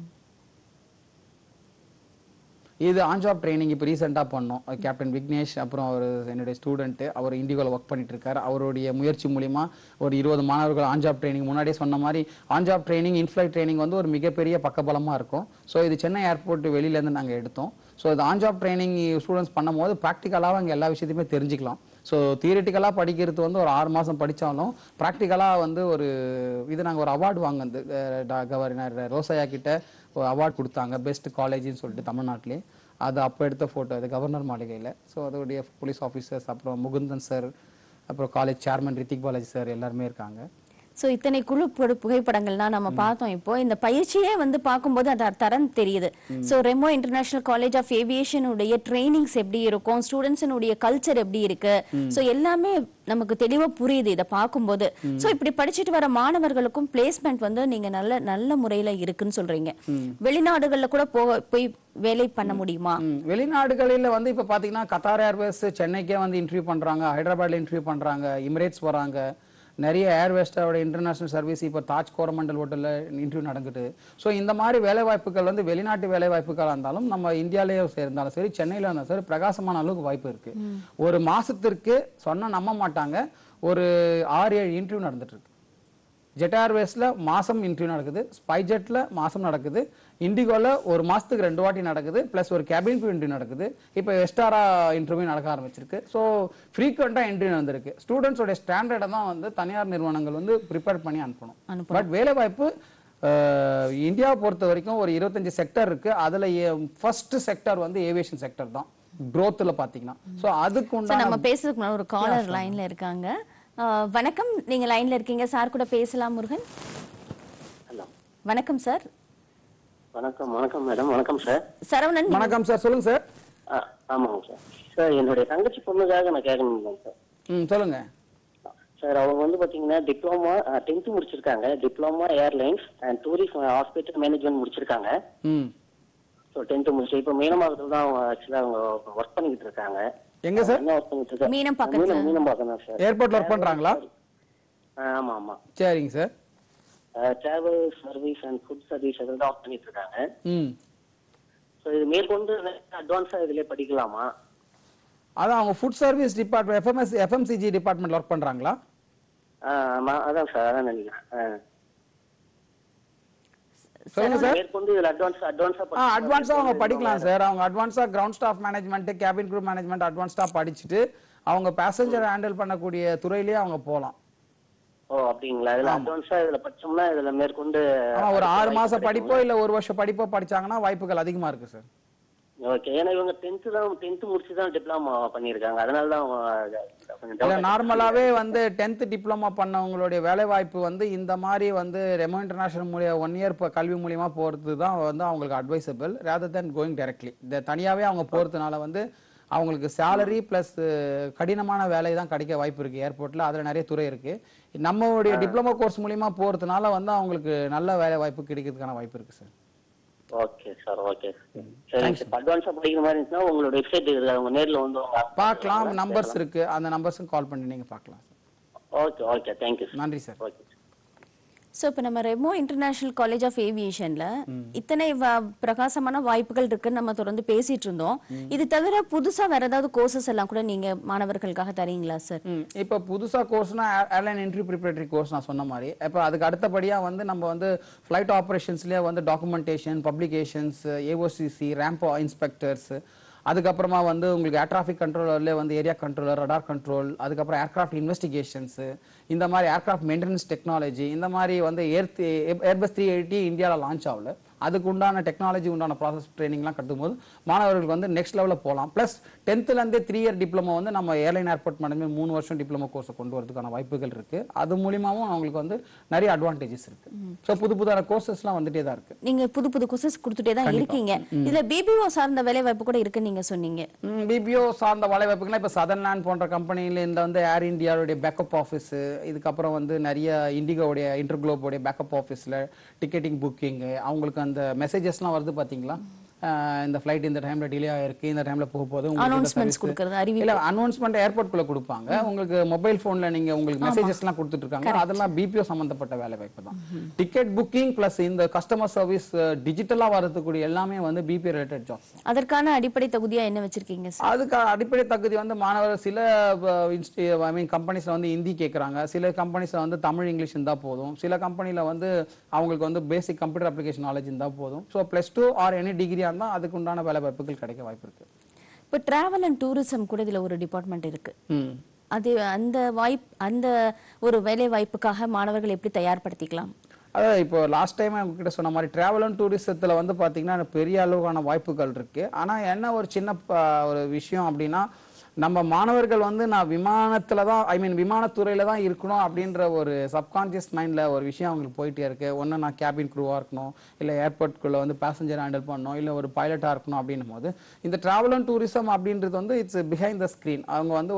இது ஆன் ஜாப் ட்ரைனிங் இப்போ ரீசெண்டாக பண்ணோம். கேப்டன் விக்னேஷ் அப்புறம் அவர் என்னுடைய ஸ்டூடெண்ட்டு, அவர் இண்டிகோவில் ஒர்க் பண்ணிட்டு இருக்காரு. அவருடைய முயற்சி மூலிமா ஒரு 20 மாணவர்கள் ஆன் ஜாப் ட்ரைனிங், முன்னாடியே சொன்ன மாதிரி on job training inflight training வந்து ஒரு மிகப்பெரிய பக்கபலமாக இருக்கும். ஸோ இது சென்னை ஏர்போர்ட் வெளியிலேருந்து நாங்கள் எடுத்தோம். ஸோ இது ஆன் ஜாப் ட்ரைனிங் ஸ்டூடெண்ட்ஸ் பண்ணும்போது ப்ராக்டிக்கலாக அங்கே எல்லா விஷயத்தையுமே தெரிஞ்சுக்கலாம். ஸோ தியரிட்டிக்கலாக படிக்கிறது வந்து ஒரு 6 மாதம் படித்தாலும் ப்ராக்டிக்கலாக வந்து ஒரு இது நாங்கள் ஒரு அவார்டு வாங்கினது கவர்னர் ரோசையா கிட்ட ஒரு அவார்டு கொடுத்தாங்க, பெஸ்ட் காலேஜ்னு சொல்லிட்டு தமிழ்நாட்டிலே. அது அப்போ எடுத்த ஃபோட்டோ, அது கவர்னர் மாளிகையில். ஸோ அதோடைய போலீஸ் ஆஃபீஸர்ஸ், அப்புறம் முகுந்தன் சார், அப்புறம் college chairman Rithik Balaji sir எல்லாருமே இருக்காங்க. சோ இத்தனை குழு புகைப்படங்கள்லாம் நம்ம பார்த்தோம். இப்போ இந்த பயிற்சியே வந்து பார்க்கும்போது அது தரம் தெரியுது. So Remo international college of Aviation உடைய ட்ரைனிங்ஸ் எப்படி இருக்கும், ஸ்டூடெண்ட்ஸினுடைய கல்ச்சர் எப்படி இருக்கு, சோ எல்லாமே நமக்கு தெளிவா புரியுது இதை பார்க்கும்போது. சோ இப்படி படிச்சுட்டு வர மாணவர்களுக்கும் பிளேஸ்மெண்ட் வந்து நீங்க நல்ல முறையில இருக்குன்னு சொல்றீங்க. வெளிநாடுகள்ல கூட போய் வேலை பண்ண முடியுமா? வெளிநாடுகளில் வந்து இப்ப பாத்தீங்கன்னா கத்தார் ஏர்வேஸ் சென்னைக்கே வந்து இன்டர்வியூ பண்றாங்க, ஹைதராபாத்ல இன்டர்வியூ பண்றாங்க, எமிரேட்ஸ் வராங்க, நிறைய ஏர்வேஸ்டோட இன்டர்நேஷனல் சர்வீஸ் இப்போ தாஜ் கோரமண்டல் ஹோட்டலில் இன்டர்வியூ நடக்குது. ஸோ இந்த மாதிரி வேலைவாய்ப்புகள் வந்து வெளிநாட்டு வேலைவாய்ப்புகளாக இருந்தாலும் நம்ம இந்தியாவிலேயே இருந்தாலும் சரி, சென்னையில் இருந்தாலும் சரி, பிரகாசமான அளவுக்கு வாய்ப்பு இருக்கு. ஒரு மாசத்திற்கு சொன்னா நம்ப மாட்டாங்க, ஒரு 6-7 இன்டர்வியூ நடந்துட்டு இருக்கு. ஜெட் ஏர்வேஸ்ல மாசம் இன்டர்வியூ நடக்குது, ஸ்பை ஜெட்ல மாசம் நடக்குது, இண்டிகோல ஒரு மாசத்துக்கு 2 வாட்டி நடக்குது, பிளஸ் ஒரு கேபின் இன்டர்வியூ நடக்குது, இப்போ எஸ்டாரா இன்டர்வியூ நடக்க ஆரம்பிச்சிருக்கு. ஸோ ஃப்ரீக்வெண்டா இன்டர்வியூ வந்திருக்கு. ஸ்டூடெண்ட்ஸோட ஸ்டாண்டர்டை தான் வந்து தனியார் நிறுவனங்கள் வந்து ப்ரிப்பேர் பண்ணி அனுப்பணும். பட் வேலை வாய்ப்பு இந்தியாவை பொறுத்த வரைக்கும் ஒரு 25 செக்டர் இருக்கு. அதுல ஃபர்ஸ்ட் செக்டர் வந்து ஏவியேஷன் செக்டர் தான் growthல பாத்தீங்கன்னா. ஸோ அதுக்கு நம்ம பேசுறதுக்கு ஒரு காலர் லைன்ல இருக்காங்க. வணக்கம், நீங்க லைன்ல இருக்கீங்க, சார் கூட பேசலாம். முருகன், வணக்கம் சார். வணக்கம். வணக்கம் மேடம். வணக்கம் சார். சரவணன், வணக்கம் சார், சொல்லுங்க சார். ஆமாங்க சார். சார் என்னுடைய தங்கச்சி பொண்ணுக்காக நான் கேட்கணும் சார். சொல்லுங்க சார். அவங்க வந்து பாத்தீங்கன்னா டிப்ளமா 10th முடிச்சிருக்காங்க, diploma airlines and tourist hospital management முடிச்சிருக்காங்க. ஸோ 10th முடிச்சு இப்போ மீனம்பாக்கத்தில் தான் அவங்க ஆக்சுவலாக அவங்க ஒர்க் பண்ணிக்கிட்டு இருக்காங்க. எங்க சார்? என்ன ஒர்க் பண்ணிட்டு இருக்காங்க? மீனம்பாக்கத்துல மீனம்பாக்கம் தான் சார். ஏர்போர்ட்ல ஒர்க் பண்றாங்களா? ஆமா ஆமா. சரிங்க sir. Travel service and food service அதில் தான் ஒர்க் பண்ணிட்டு இருக்காங்க. ஸோ இது மேற்கொண்டு அட்வான்ஸாக இதிலே படிக்கலாமா? அதான் அவங்க ஃபுட் சர்வீஸ் டிபார்ட்மெண்ட் எஃப்எம்சிஜி டிபார்ட்மெண்ட்ல ஒர்க் பண்றாங்களா? அதான் சார், அதான் நினைக்கிறேன். சொல்லுங்க சார். மேற்கொண்டு இதுல அட்வான்ஸா அவங்க படிக்கலாம் சார். அவங்க அட்வான்ஸா ground staff management, cabin crew management அட்வான்ஸா படிச்சுட்டு அவங்க பேசஞ்சர் ஹேண்டில் பண்ணக்கூடிய துறையிலேயே அவங்க போலாம். ஓ அப்படிங்களா? இதுல அட்வான்ஸா இதுல படிச்சோம்னா இதுல மேற்கொண்டு ஒரு 6 மாச படிப்போ இல்ல 1 வருஷம் படிப்போ படிச்சாங்கன்னா வாய்ப்புகள் அதிகமா இருக்கு சார். ஓகே. ஏன்னா இவங்க 10th முடிச்சு தான் டிப்ளமா பண்ணிருக்காங்க. அதனால தான் நார்மலாவே வந்து 10th டிப்ளமா பண்ணவங்களுடைய வேலை வாய்ப்பு வந்து இந்த மாதிரி வந்து ரெமோ இன்டர்நேஷனல் மூலியம் 1 இயர் கல்வி மூலியமா போறது தான் வந்து அவங்களுக்கு advisable rather than going directly. தனியாவே அவங்க போறதுனால வந்து அவங்களுக்கு சேலரி பிளஸ் கடினமான வேலை தான் கிடைக்க வாய்ப்பு இருக்கு ஏர்போர்ட்ல. அதுல நிறைய துறை இருக்கு. நம்மளுடைய டிப்ளமோ கோர்ஸ் மூலியமா போறதுனால வந்து அவங்களுக்கு நல்ல வேலை வாய்ப்பு கிடைக்கிறதுக்கான வாய்ப்பு இருக்கு சார். Okay sir. ஓகே சரி. அட்வான்ஸா படிக்கிற மாதிரி இருந்துச்சுன்னா உங்களோட வெப்சைட் இருக்கு, அவங்க நேர்ல வந்து பார்க்கலாம். நம்பர்ஸ் இருக்கு, அந்த நம்பர்ஸும் கால் பண்ணி நீங்க பார்க்கலாம் sir. Okay okay. Thank you sir. நன்றி சார். ஓகே. ஸோ இப்போ நம்ம ரெமோ இன்டர்நேஷனல் காலேஜ் ஆஃப் ஏவியேஷன்ல இத்தனை பிரகாசமான வாய்ப்புகள் இருக்குன்னு நம்ம தொடர்ந்து பேசிட்டு இருந்தோம். இது தவிர புதுசா வேற ஏதாவது கோர்சஸ் எல்லாம் கூட நீங்க மாணவர்களுக்காக தரீங்களா சார்? இப்போ புதுசா கோர்ஸ்னா ஏர்லைன் என்ட்ரி ப்ரிப்பரேட்டரி கோர்ஸ் நான் சொன்ன மாதிரி. இப்போ அதுக்கு அடுத்தபடியா வந்து நம்ம வந்து ஃபிளைட் ஆப்ரேஷன்ஸ்லயே வந்து documentation, publications, AOCC, ramp inspectors, அதுக்கப்புறமா வந்து உங்களுக்கு ஏர் டிராஃபிக் கண்ட்ரோலர்லேயே வந்து ஏரியா கண்ட்ரோலர், ரடார் கண்ட்ரோல், அதுக்கப்புறம் ஏர்கிராஃப்ட் இன்வெஸ்டிகேஷன்ஸ், இந்த மாதிரி ஏர்கிராஃப்ட் மெயின்டெனன்ஸ் டெக்னாலஜி, இந்த மாதிரி வந்து ஏர்பஸ் 380 இந்தியாவில் லான்ச் ஆகல. அதுக்கு உண்டான டெக்னாலஜி உண்டான ப்ராசஸ் ட்ரைனிங்லாம் கட்டும்போது மாணவர்களுக்கு வந்து நெக்ஸ்ட் லெவலில் போகலாம். ப்ளஸ் 10th 3 இயர் டிப்ளமோ வந்து நம்ம ஏர்லைன் ஏர்போர்ட் மேனேஜ்மெண்ட் 3 வருஷம் டிப்ளமோ கோர்ஸை கொண்டு வரதுக்கான வாய்ப்புகள் இருக்கு. அது மூலியமாவும் அவங்களுக்கு வந்து நிறைய அட்வான்டேஜஸ் இருக்கு. ஸோ புதுதான கோர்சஸ்லாம் வந்துட்டே தான் இருக்கு. நீங்க புது கோர்சஸ் கொடுத்துட்டே தான் இருக்கீங்க. இதுல பிபிஓ சார்ந்த வேலை வாய்ப்பு கூட இருக்குன்னு நீங்க சொன்னீங்க. பிபிஓ சார்ந்த வேலை வாய்ப்புகள்னா இப்போ சதர்லாண்ட் போன்ற கம்பெனில இந்த வந்து ஏர் இந்தியாவுடைய பேக்கப் ஆஃபீஸ், இதுக்கப்புறம் வந்து நிறைய இண்டிகோடைய இன்டர்குளோபோடைய பேக்கப் ஆஃபீஸில் டிக்கெட்டிங் புக்கிங், அவங்களுக்கு அந்த மெசேஜஸ்லாம் வருது பாத்தீங்களா? இந்த ஃளைட் இந்த டைம்ல டிலே ஆயிருக்கு, இந்த டைம்ல போக போகுது, அனௌன்ஸ்மென்ட்ஸ் கொடுக்கிறது, அறிவிப்பு. இல்ல அனௌன்ஸ்மென்ட் ஏர்போர்ட்குள்ள கொடுப்பாங்க. உங்களுக்கு மொபைல் போன்ல நீங்க உங்களுக்கு மெசேஜஸ்லாம் கொடுத்துட்டு இருக்காங்க. அதெல்லாம் பிபிஓ சம்பந்தப்பட்ட வேலை வாய்ப்பு தான். டிக்கெட் புக்கிங் பிளஸ் இந்த கஸ்டமர் சர்வீஸ் டிஜிட்டலா வரதுக்கூடிய எல்லாமே வந்து பிபிஓ ரிலேட்டட் ஜாப்ஸ். அதற்கான அடிப்படை தகுதியா என்ன வச்சிருக்கீங்க சார்? அதுக்கு அடிப்படை தகுதி வந்து மாணவர் சில கம்பெனிஸ்ல வந்து ஹிந்தி கேக்குறாங்க, சில கம்பெனிஸ்ல வந்து தமிழ் இங்கிலீஷ் இருந்தா போதும், சில கம்பெனில வந்து அவங்களுக்கு வந்து பேசிக் கம்ப்யூட்டர் அப்ளிகேஷன் நாலேஜ் இருந்தா போதும். ஸோ +2 ஆர் எனி டிகிரி தான் அதுக்கு உண்டான வேலை வாய்ப்புகள் கிடைக்க வாய்ப்பு இருக்கு. இப்போ டிராவல் அண்ட் டூரிசம் கூட இதுல ஒரு டிபார்ட்மெண்ட் இருக்கு. அது அந்த ஒரு வேலை வாய்ப்புக்காக மாணவர்கள் எப்படி தயார்படுத்திக்கலாம்? அதாவது இப்போ லாஸ்ட் டைம் உங்ககிட்ட சொன்ன மாதிரி டிராவல் அண்ட் டூரிசத்துல வந்து பாத்தீங்கன்னா பெரிய அளவுக்கான வாய்ப்புகள் இருக்கு. ஆனா என்ன ஒரு சின்ன ஒரு விஷயம் அப்படின்னா, நம்ம மாணவர்கள் வந்து நான் விமானத்துல தான் விமானத்துறையில தான் இருக்கணும் அப்படின்ற ஒரு சப்கான்சியஸ் மைண்ட்ல ஒரு விஷயம் அவங்களுக்கு போயிட்டே இருக்கு. ஒன்னு நான் கேபின் க்ரூவா இருக்கணும், இல்ல ஏர்போர்ட்குள்ள வந்து பேசஞ்சர் ஹேண்டில் பண்ணணும், இல்ல ஒரு பைலட்டா இருக்கணும் அப்படின்னும் போது இந்த டிராவல் அண்ட் டூரிசம் அப்படின்றது வந்து இட்ஸ் பிஹைண்ட் த ஸ்கிரீன். அவங்க வந்து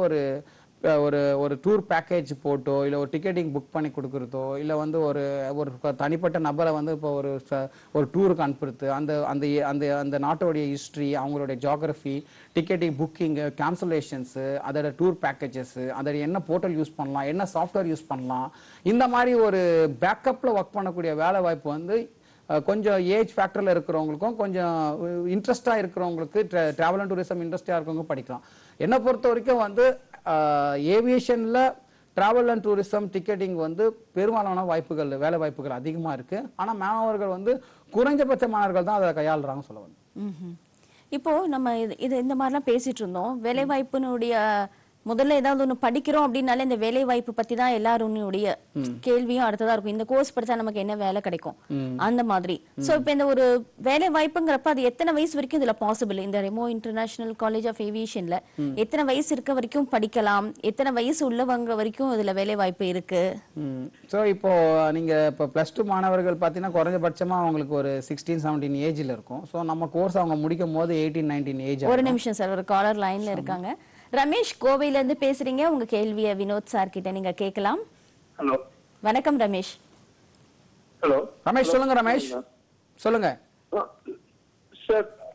ஒரு டூர் பேக்கேஜ் போட்டோ இல்ல ஒரு டிக்கெட்டிங் புக் பண்ணி கொடுக்கறதோ இல்ல வந்து ஒரு தனிப்பட்ட நபரை வந்து இப்போ ஒரு டூருக்கு அனுப்புறது, அந்த நாட்டோடைய ஹிஸ்டரி, அவங்களுடைய ஜியோகிராஃபி, டிக்கெட்டிங் புக்கிங், கேன்சலேஷன்ஸ், அதோட டூர் பேக்கேஜஸ், அதோட என்ன போர்ட்டல் யூஸ் பண்ணலாம், என்ன சாஃப்ட்வேர் யூஸ் பண்ணலாம், இந்த மாதிரி ஒரு பேக்கப்ல ஒர்க் பண்ணக்கூடிய வேலை வாய்ப்பு வந்து கொஞ்சம் ஏஜ் ஃபேக்டர்ல இருக்கிறவங்களுக்கும் கொஞ்சம் இன்ட்ரெஸ்டா இருக்கிறவங்களுக்கு டிராவல் அண்ட் டூரிசம் இன்ட்ரெஸ்டா இருக்கவங்க படிக்கலாம். என்னை பொறுத்த வரைக்கும் வந்து ஏவியேஷன்ல டிராவல் அண்ட் டூரிசம் டிக்கெட்டிங் வந்து பெரும்பாலான வாய்ப்புகள், வேலை வாய்ப்புகள் அதிகமா இருக்கு. ஆனா மாணவர்கள் வந்து குறைஞ்சபட்ச மாணவர்கள் தான் அதை கையாளுறாங்க சொல்ல வந்து. இப்போ நம்ம இது இந்த மாதிரிலாம் பேசிட்டு இருந்தோம். வேலை வாய்ப்பினுடைய முதல்ல ஏதாவது ஒண்ணு படிக்கிறோம் அப்படின்னாலே இந்த வேலை வாய்ப்பு பத்தி தான் எல்லாருடைய கேள்வியும் அடுத்ததா இருக்கும். இந்த கோர்ஸ் படிச்சா நமக்கு என்ன வேலை கிடைக்கும் அந்த மாதிரி. சோ இப்ப இந்த ஒரு வேலை வாய்ப்புங்கிறப்ப அது எத்தனை வயசு வரைக்கும் இதுல பாசிபிள்? இந்த ரெமோ இன்டர்நேஷனல் காலேஜ் ஆஃப் ஏவியேஷன்ல எத்தனை வயசு இருக்க வரைக்கும் படிக்கலாம், எத்தனை வயசு உள்ளவங்க வரைக்கும் இதுல வேலை வாய்ப்பு இருக்கு? சோ இப்போ நீங்க இப்போ +2 மாணவர்கள் பாத்தீங்கன்னா குறைஞ்சபட்சமா அவங்களுக்கு ஒரு 16-17 ஏஜ்ல இருக்கும். சோ நம்ம கோர்ஸ் அவங்க முடிக்கும் போது 18-19 ஏஜ். ஒரு நிமிஷம் சார், ஒரு காலர் லைன்ல இருக்காங்க. ரமேஷ் கோவையில இருந்து பேசுறீங்க. உங்க கேள்வியை வினோத் சார் கிட்ட நீங்க கேட்கலாம். ஹலோ, வணக்கம் ரமேஷ். ஹலோ ரமேஷ் சொல்லுங்க. ரமேஷ் சொல்லுங்க சார்.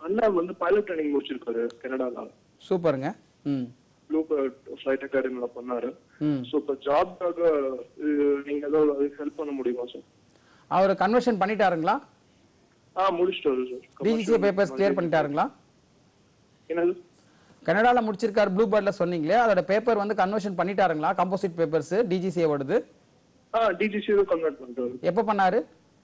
அண்ணா வந்து பைலட் ட்ரைனிங் முடிச்சிருக்காரு கனடால. சூப்பருங்க. ப்ளூ பேர்ட் ஃபிளைட் அகாடமில பண்ணாரு. சோ இப்ப ஜாப்க்காக நீங்க ஏதாவது ஹெல்ப் பண்ண முடியுமா சார்? அவர் கன்வர்ஷன் பண்ணிட்டாருங்களா? முடிச்சிட்டாரு சார். டிஜிசிஏ பேப்பர்ஸ் கிளியர் பண்ணிட்டாருங்களா? என்னது? கனடால முடிச்சிருக்காரு ப்ளூ பேர்ட்ல சொன்னீங்களே, அதோட பேப்பர் வந்து கன்வர்ஷன் பண்ணிட்டாருங்களா? கம்போசிட் பேப்பர்ஸ் டிஜிசிஏ ஓடுது. டிஜிசிஏ கன்வெர்ட் பண்ணிட்டாரு. எப்ப பண்ணாரு?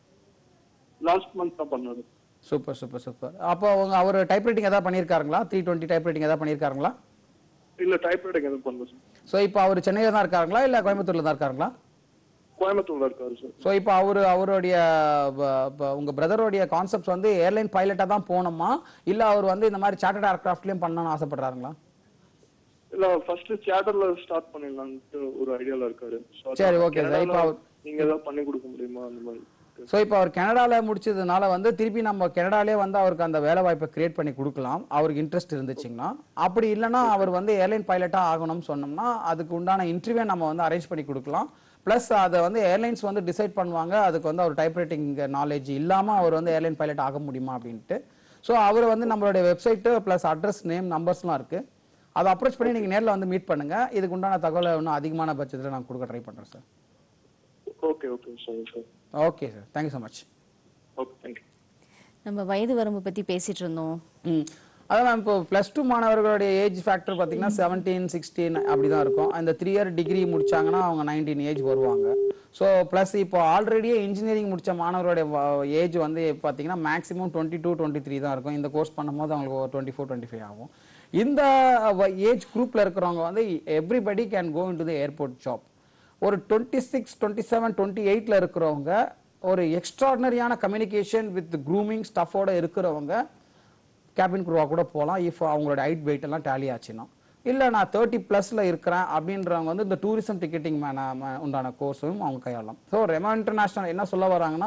லாஸ்ட் மந்த் தான் பண்ணாரு. Super super super. அப்போ அவர் டைப்ரைட்டிங் ஏதாவது பண்ணியிருக்காருங்களா? 320 டைப்ரைட்டிங் ஏதாவது பண்ணியிருக்காருங்களா? இல்ல டைப்ரைட்டிங் எதுவும் பண்ணல சார். ஸோ இப்போ அவர் சென்னையில தான் இருக்காருங்களா இல்ல கோயம்புத்தூர்ல தான் இருக்காருங்களா? கோயம்புத்தூர்ல இருக்காரு சார். ஸோ இப்போ அவருடைய உங்க பிரதருடைய கான்செப்ட்ஸ் வந்து ஏர்லைன் பைலட்டா தான் போகணுமா இல்ல அவர் வந்து இந்த மாதிரி சார்ட்டர்ட் ஏர்கிராஃப்ட்லயும் பண்ணணும்னு ஆசைப்படுறாருங்களா? இல்ல ஃபர்ஸ்ட் சார்ட்டர்ல ஸ்டார்ட் பண்ணிடலாம்னு ஒரு ஐடியால இருக்காரு. சரி, ஓகே சார். இப்போ நீங்க ஏதாவது பண்ணி கொடுக்க முடியுமா அந்த மாதிரி? ஸோ இப்போ அவர் கனடால முடிச்சதுனால வந்து திருப்பி நம்ம கனடாலே வந்து அவருக்கு அந்த வேலை வாய்ப்பை கிரியேட் பண்ணி கொடுக்கலாம் அவருக்கு இன்ட்ரெஸ்ட் இருந்துச்சுங்கன்னா. அப்படி இல்லைன்னா அவர் வந்து ஏர்லைன் பைலட்டா ஆகணும்னு சொன்னோம்னா அதுக்கு உண்டான இன்டர்வியூ நம்ம வந்து அரேஞ்ச் பண்ணி கொடுக்கலாம். பிளஸ் அதை வந்து ஏர்லைன்ஸ் வந்து டிசைட் பண்ணுவாங்க அதுக்கு வந்து அவர் டைப்ரைட்டிங் நாலேஜ் இல்லாம அவர் வந்து ஏர்லைன் பைலட் ஆக முடியுமா அப்படின்ட்டு. ஸோ அவர் வந்து நம்மளுடைய வெப்சைட் பிளஸ் அட்ரஸ் நேம் நம்பர்ஸ்லாம் இருக்கு, அதை அப்ரோச் பண்ணி நீங்க நேரில் வந்து மீட் பண்ணுங்க. இதுக்கு உண்டான தகவலை இன்னும் அதிகமான பட்சத்தில் நான் கொடுக்க ட்ரை பண்றேன் sir. Okay okay sir. Okay sir, thank you so much. Okay, thank you. நம்ம வயது வரம்பு பத்தி பேசிட்டு இருந்தோம். அதான் இப்போ +2 மாணவர்களுடைய ஏஜ் ஃபேக்டர் பார்த்தீங்கன்னா 17, 16 அப்படிதான் இருக்கும். அந்த 3 இயர் டிகிரி முடிச்சாங்கன்னா அவங்க 19 ஏஜ் வருவாங்க. ஸோ ப்ளஸ் இப்போ ஆல்ரெடியே இன்ஜினியரிங் முடிச்ச மாணவர்களுடைய ஏஜ் வந்து பார்த்தீங்கன்னா மேக்ஸிமம் 22, 23 தான் இருக்கும். இந்த கோர்ஸ் பண்ணும்போது அவங்களுக்கு 24, 25 ஆகும். இந்த ஏஜ் குரூப்ல இருக்கிறவங்க வந்து everybody can go into the airport job. ஒரு 26, 27, 28ல இருக்கிறவங்க ஒரு எக்ஸ்ட்ராடினரியான கம்யூனிகேஷன் வித் க்ரூமிங் ஸ்டஃபோட இருக்கிறவங்க கேபின் குரூவா கூட போகலாம் இஃப் அவங்களோட ஹைட் வெயிட் எல்லாம் டேலி ஆச்சுன்னா. இல்லை நான் 30+ இருக்கிறேன் அப்படின்றவங்க வந்து இந்த டூரிசம் டிக்கெட்டிங் உண்டான கோர்ஸும் அவங்க கையாளலாம். ஸோ ரெமா இன்டர்நேஷனல் என்ன சொல்ல வராங்கன்னா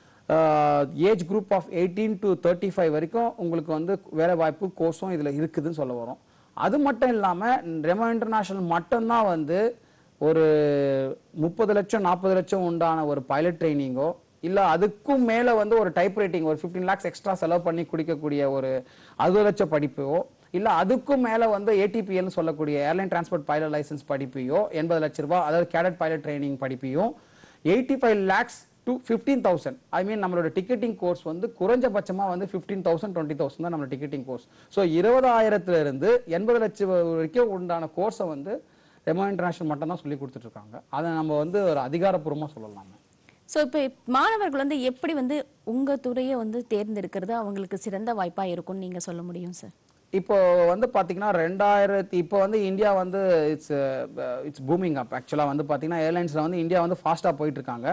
ஏஜ் குரூப் ஆஃப் 18 to 35 வரைக்கும் உங்களுக்கு வந்து வேலை வாய்ப்பு கோர்ஸும் இதில் இருக்குதுன்னு சொல்ல வரோம். அது மட்டும் இல்லாமல் ரெமா இன்டர்நேஷனல் மட்டும்தான் வந்து ஒரு 30 லட்சம் 40 லட்சம் உண்டான ஒரு பைலட் ட்ரைனிங்கோ இல்ல அதுக்கும் மேல வந்து ஒரு டைப் ரைட்டிங் ஒரு 15 lakhs எக்ஸ்ட்ரா செலவு பண்ணி குடிக்கக்கூடிய ஒரு 60 லட்சம் படிப்போ இல்ல அதுக்கும் மேல வந்து ஏடிபிஎல் சொல்லக்கூடிய ஏர்லைன் டிரான்ஸ்போர்ட் பைலட் லைசன்ஸ் படிப்பையோ 80 லட்சம் ரூபாய் அதாவது கேடட் பைலட் ட்ரைனிங் படிப்பையோ 85 lakhs to 15,000. ஐ மீன் நம்மளோட டிக்கெட்டிங் கோர்ஸ் வந்து குறைஞ்சபட்சமா வந்து 15,000 20,000 தான் நம்ம டிக்கெட்டிங் கோர்ஸ். ஸோ 20,000 இருந்து 80 லட்சம் வரைக்கும் உண்டான கோர்ஸை வந்து ரெமா இன்டர்நேஷனல் மட்டும் தான் சொல்லி கொடுத்துட்டு இருக்காங்க. அதை நம்ம வந்து ஒரு அதிகாரப்பூர்வமா சொல்லலாம். ஸோ இப்போ மாணவர்கள் வந்து எப்படி வந்து உங்க துறையை வந்து தேர்ந்தெடுக்கிறது அவங்களுக்கு சிறந்த வாய்ப்பா இருக்கும்னு நீங்க சொல்ல முடியும் சார்? இப்போ வந்து பாத்தீங்கன்னா இப்போ வந்து இந்தியா வந்து இட்ஸ் பூமிங் அப். ஆக்சுவலா வந்து பாத்தீங்கன்னா ஏர்லைன்ஸ்ல வந்து இந்தியா வந்து ஃபாஸ்டா போயிட்டு இருக்காங்க.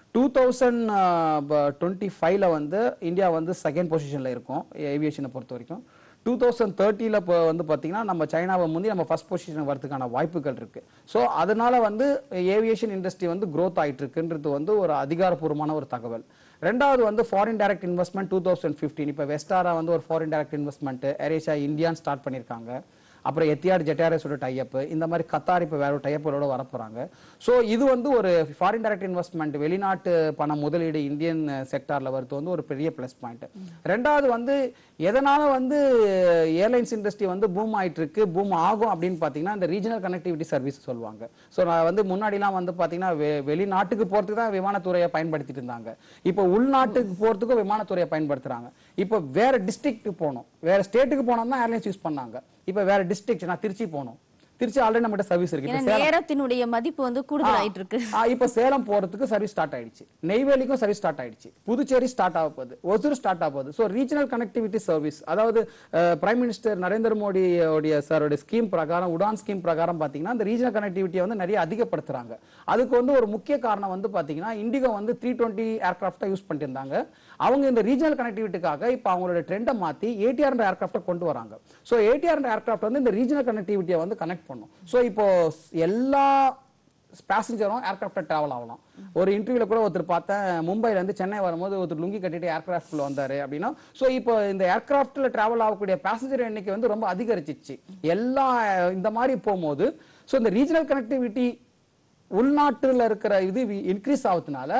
2025ல வந்து இந்தியா வந்து செகண்ட் பொசிஷன்ல இருக்கும் ஏவியேஷனை பொறுத்த வரைக்கும். 2030ல வந்து பாத்தீங்கன்னா நம்ம சைனாவை முந்தி நம்ம ஃபர்ஸ்ட் பொசிஷன் வரதுக்கான வாய்ப்புகள் இருக்கு. ஸோ அதனால வந்து ஏவியேஷன் இண்டஸ்ட்ரி வந்து growth ஆயிட்டு இருக்குன்றது வந்து ஒரு அதிகாரப்பூர்வமான ஒரு தகவல். ரெண்டாவது வந்து ஃபாரின் டைரக்ட் இன்வெஸ்ட்மெண்ட் 2015 இப்போ வெஸ்டாரா வந்து ஒரு ஃபாரின் டைரக்ட் இன்வெஸ்ட்மெண்ட் ஏர்ஏஷியா இந்தியான்னு ஸ்டார்ட் பண்ணியிருக்காங்க. அப்புறம் எத்தியாட் ஜெட்டாரஸோட டைப் இந்த மாதிரி கத்தார் இப்போ வேற ஒரு டைப்போட வர போறாங்க. ஸோ இது வந்து ஒரு ஃபாரின் டைரக்ட் இன்வெஸ்ட்மெண்ட் வெளிநாட்டு பண முதலீடு இந்தியன் செக்டார்ல வருது வந்து ஒரு பெரிய பிளஸ் பாயிண்ட். ரெண்டாவது வந்து எதனால வந்து ஏர்லைன்ஸ் இண்டஸ்ட்ரி வந்து பூம் ஆயிட்டு இருக்கு பூம் ஆகும் அப்படின்னு பாத்தீங்கன்னா இந்த ரீஜனல் கனெக்டிவிட்டி சர்வீஸ் சொல்லுவாங்க. ஸோ நான் வந்து முன்னாடிலாம் வந்து பாத்தீங்கன்னா வெளிநாட்டுக்கு போறதுக்கு தான் விமானத்துறையை பயன்படுத்திட்டு இருந்தாங்க. இப்போ உள்நாட்டுக்கு போறதுக்கும் விமானத்துறையை பயன்படுத்துறாங்க. இப்போ வேற டிஸ்ட்ரிக்ட்டுக்கு போகணும் வேற ஸ்டேட்டுக்கு போனோம்னா ஏர்லைன்ஸ் யூஸ் பண்ணாங்க. இப்போ வேற டிஸ்ட்ரிக்ட் நான் திருச்சி போகணும். திருச்சி ஆல்ரெடி நம்மகிட்ட சர்வீஸ் இருக்கு. நேரத்தினுடைய மதிப்பு வந்து கூடுதலாயிட்டு இருக்கு. இப்போ சேலம் போறதுக்கு சர்வீஸ் ஸ்டார்ட் ஆயிடுச்சு. நெய்வேலிக்கும் சர்வீஸ் ஸ்டார்ட் ஆயிடுச்சு. புதுச்சேரி ஸ்டார்ட் ஆக போகுது. ஒசூர் ஸ்டார்ட் ஆக போகுது. ஸோ ரீஜனல் கனெக்டிவிட்டி சர்வீஸ் அதாவது பிரைம் மினிஸ்டர் நரேந்திர மோடி சாரோட ஸ்கீம் பிரகாரம் உடான் ஸ்கீம் பிரகாரம் பாத்தீங்கன்னா இந்த ரீஜனல் கனெக்டிவிட்டியை வந்து நிறைய அதிகப்படுத்துறாங்க. அதுக்கு வந்து ஒரு முக்கிய காரணம் வந்து பாத்தீங்கன்னா இண்டிகோ வந்து 320 ஏர்கிராஃப்டா யூஸ் பண்ணிட்டு இருந்தாங்க. அவங்க இந்த ரீஜனல் கனெக்டிவிட்டிக்காக இப்போ அவங்களோட ட்ரெண்டை மாத்தி ATR ஏர்கிராஃப்டை கொண்டு வராங்க. ஸோ ATR ஏர்கிராஃப்ட் வந்து இந்த ரீஜனல் கனெக்டிவிட்டியை வந்து கனெக்ட் பண்ணும். ஸோ இப்போ எல்லா பேசஞ்சரும் ஏர்கிராஃப்ட்ல டிராவல் ஆகலாம். ஒரு இன்டர்வியூல கூட ஒருத்தர் பார்த்தேன் மும்பைல இருந்து சென்னை வரும்போது ஒருத்தர் லுங்கி கட்டிட்டு ஏர்கிராஃப்ட்ல வந்தாரு அப்படின்னா. ஸோ இப்போ இந்த ஏர்கிராஃப்ட்ல டிராவல் ஆகக்கூடிய பேசஞ்சர் எண்ணிக்கை வந்து ரொம்ப அதிகரிச்சிச்சு எல்லா இந்த மாதிரி போகும்போது. ஸோ இந்த ரீஜனல் கனெக்டிவிட்டி உள்நாட்டுல இருக்கிற இது இன்க்ரீஸ் ஆகுதுனால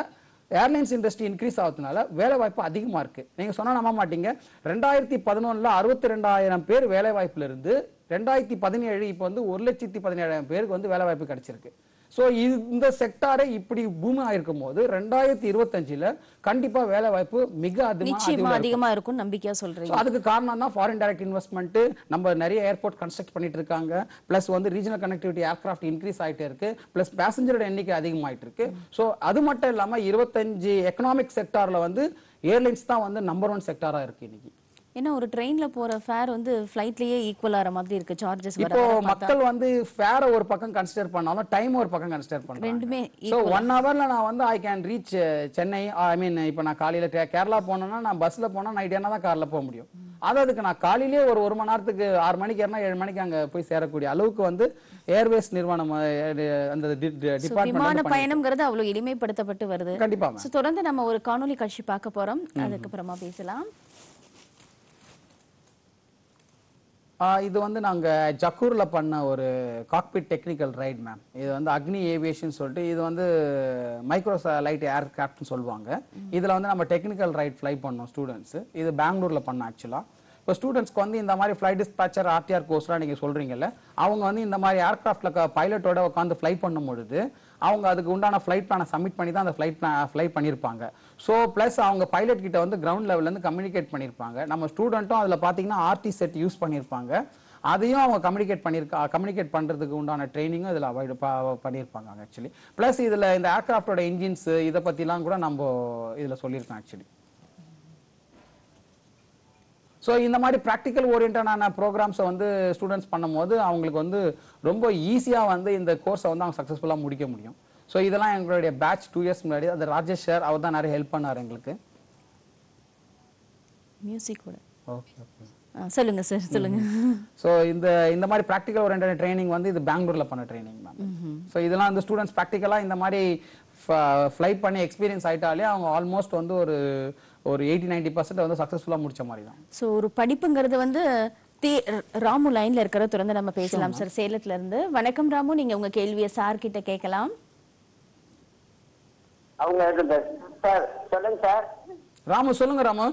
ஏர்லைன்ஸ் இண்டஸ்ட்ரி இன்க்ரீஸ் ஆகுறதுனால வேலை வாய்ப்பு அதிகமா இருக்கு. நீங்க சொன்னா நம்ப மாட்டீங்க, 2011ல 62,000 பேர் வேலை வாய்ப்புல இருந்து 2017 இப்போ வந்து 1,17,000 பேருக்கு வந்து வேலை வாய்ப்பு கிடைச்சிருக்கு. ஸோ இந்த செக்டாரே இப்படி பூமி ஆயிருக்கும் போது 2025ல கண்டிப்பா வேலை வாய்ப்பு மிக அதிகமா இருக்கும் நம்பிக்கையா சொல்றீங்க. அதுக்கு காரணம் தான் ஃபாரின் டைரக்ட் இன்வெஸ்ட்மெண்ட், நம்ம நிறைய ஏர்போர்ட் கன்ஸ்ட்ரக்ட் பண்ணிட்டு இருக்காங்க, பிளஸ் வந்து ரீஜனல் கனெக்டிவிட்டி ஏர்கிராஃப்ட் இன்க்ரீஸ் ஆயிட்டே இருக்கு, பிளஸ் பேசஞ்சரோட எண்ணிக்கை அதிகமாயிட்டு இருக்கு. ஸோ அது மட்டும் இல்லாம 25 எக்கனாமிக் செக்டார்ல வந்து ஏர்லைன்ஸ் தான் வந்து நம்பர் 1 செக்டாரா இருக்கு இன்னைக்கு. ஏன்னா ஒரு ட்ரெயின்ல போற ஃபேர் வந்து ஃப்ளைட்லயே ஈக்குவல் ஆற மாதிரி இருக்கு சார்ஜஸ் வர. இப்போ மக்கள் வந்து ஃபேரை ஒரு பக்கம் கன்சிடர் பண்ணாலும் டைம் ஒரு பக்கம் கன்சிடர் பண்றாங்க. ரெண்டுமே சோ 1 ஹவர்ல நான் வந்து I can reach Chennai. I mean இப்போ நான் காலையில கேரளா போனேன்னா நான் பஸ்ல போனா நைட் ஏன்னா தான் கார்ல போக முடியும். அதுக்கு நான் காலையிலேயே ஒரு மணி நேரத்துக்கு 6 மணிக்கு ஏறினா 7 மணிக்கு அங்க போய் சேரக்கூடிய அளவுக்கு வந்து ஏர்வேஸ் நிறுவனம் அந்த டிபார்ட்மெண்ட் விமான பயணம்ங்கிறது அவ்வளவு எளிமைப்படுத்தப்பட்டு வருது. கண்டிப்பா. தொடர்ந்து நம்ம ஒரு காணொலி காட்சி பார்க்க போறோம், அதுக்கு அப்புறமா பேசலாம். இது வந்து நாங்கள் ஜக்கூரில் பண்ண ஒரு காக்பிட் டெக்னிக்கல் ரைட் மேம். இது வந்து அக்னி ஏவியேஷன் சொல்லிட்டு, இது வந்து மைக்ரோ லைட் ஏர்கிராஃப்ட்னு சொல்லுவாங்க. இதில் வந்து நம்ம டெக்னிக்கல் ரைட் ஃப்ளை பண்ணோம் ஸ்டூடெண்ட்ஸ். இது பெங்களூரில் பண்ணோம் ஆக்சுவலாக. இப்போ ஸ்டூடெண்ட்ஸ்க்கு வந்து இந்த மாதிரி ஃப்ளைட் டிஸ்பேச்சர் ஆர்டிஆர் கோர்ஸ்லாம் நீங்கள் சொல்கிறீங்கல்ல, அவங்க வந்து இந்த மாதிரி ஏர்கிராஃப்டில் பைலட்டோட உட்காந்து ஃப்ளை பண்ணும் பொழுது அவங்க அதுக்கு உண்டான ஃப்ளைட் பிளானை சப்மிட் பண்ணி தான் அந்த ஃப்ளை பண்ணியிருப்பாங்க. ஸோ ப்ளஸ் அவங்க பைலட் கிட்ட வந்து கிரவுண்ட் லெவல்லேருந்து கம்யூனிகேட் பண்ணியிருப்பாங்க. நம்ம ஸ்டூடெண்ட்டும் அதில் பார்த்தீங்கன்னா ஆர்டி செட் யூஸ் பண்ணியிருப்பாங்க. அதையும் அவங்க கம்யூனிகேட் பண்ணுறதுக்கு உண்டான ட்ரைனிங்கும் இதில் அவாய்ட் பண்ணியிருப்பாங்க ஆக்சுவலி. ப்ளஸ் இதில் இந்த ஏர்கிராஃப்டோட இன்ஜின்ஸ் இதை பற்றிலாம் கூட நம்ம இதில் சொல்லியிருக்கோம் ஆக்சுவலி. ஸோ இந்த மாதிரி ப்ராக்டிக்கல் ஓரியன்டான ப்ரோக்ராம்ஸை வந்து ஸ்டூடெண்ட்ஸ் பண்ணும்போது அவங்களுக்கு வந்து ரொம்ப ஈஸியாக வந்து இந்த கோர்ஸை வந்து அவங்க சக்ஸஸ்ஃபுல்லாக முடிக்க முடியும். ஸோ இதெல்லாம் எங்களுடைய பேட்ச் 2 இயர்ஸ் முன்னாடி அந்த ராஜேஷ் சார் அவர் தான் நிறைய ஹெல்ப் பண்ணார் எங்களுக்கு. மியூசிக் கூட ஓகே ஓகே சொல்லுங்க சார் சொல்லுங்க. ஸோ இந்த மாதிரி ப்ராக்டிக்கல் ஓரியன்டான ட்ரைனிங் வந்து இது பெங்களூர்ல பண்ண ட்ரைனிங் மேம். ஸோ இதெல்லாம் வந்து ஸ்டூடெண்ட்ஸ் ப்ராக்டிக்கலாக இந்த மாதிரி ஃப்ளை பண்ணி எக்ஸ்பீரியன்ஸ் ஆயிட்டாலே அவங்க ஆல்மோஸ்ட் வந்து ஒரு 80-90% வந்து சக்ஸஸ்ஃபுல்லாக முடிச்ச மாதிரி தான். ஸோ ஒரு படிப்புங்கிறது வந்து ராமு லைன்ல இருக்கிற தொடர்ந்து நம்ம பேசலாம் சார் சேலத்துல இருந்து. வணக்கம் ராமு, நீங்க உங்க கேள்வியை சார் கிட்ட கேட்கலாம். அவங்க சார் சொல்லுங்க சார். ராமு சொல்லுங்க ராமு.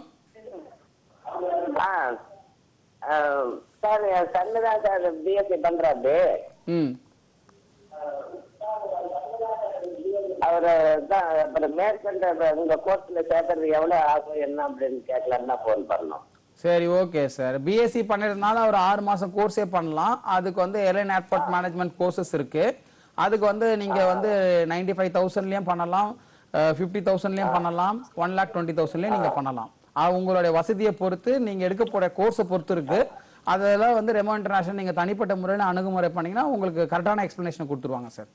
சார் என் சன்னு தான் சார் பிஎஸ்சி பண்றாரு. அவரு தான் அப்புறம் மேற்கொண்ட உங்க கோர்ஸ்ல சேர்க்கறது எவ்வளவு ஆகும் என்ன அப்படின்னு கேட்கலான்னு தான் போன் பண்ணோம். சரி ஓகே சார். பிஎஸ்சி பண்ணிருந்தனால ஒரு 6 மாசம் கோர்ஸே பண்ணலாம். அதுக்கு வந்து ஏர்லைன் ஏர்போர்ட் மேனேஜ்மெண்ட் கோர்சஸ் இருக்கு. அதுக்கு வந்து நீங்க வந்து 95,000லயும் பண்ணலாம், 50,000லயும் பண்ணலாம், 1,20,000லயும் நீங்க பண்ணலாம். உங்களுடைய வசதியை பொறுத்து நீங்க எடுக்க போற கோர்ஸை பொறுத்து இருக்கு. அதெல்லாம் வந்து ரெமோ இன்டர்நேஷனல் நீங்க தனிப்பட்ட முறையில் அணுகுமுறை பண்ணீங்கன்னா உங்களுக்கு கரெக்டான எக்ஸ்பிளனேஷன் கொடுத்துருவாங்க sir.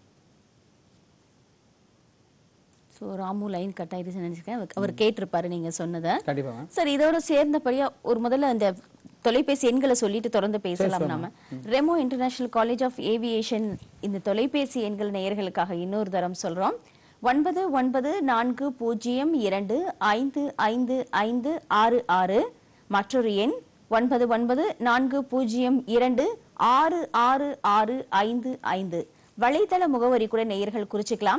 So Ramu line cut ஆயிடுச்சுன்னு நினைச்சிருக்கேன், அவர் கேட்டிருப்பாரு நீங்க சொன்னதை. கண்டிப்பா சார் இதோட சேர்ந்தபடியா ஒரு முதல்ல அந்த தொலைபேசி எண்களை சொல்லிட்டு தொடர்ந்து பேசலாம். நாம Remo international college of Aviation இந்த தொலைபேசி எண்கள் நேயர்களுக்காக இன்னொரு தரம் சொல்றோம். 9942555566 மற்றொரு எண் 9942266655. வலைத்தள முகவரி கூட நேயர்கள் குறிச்சுக்கலாம்,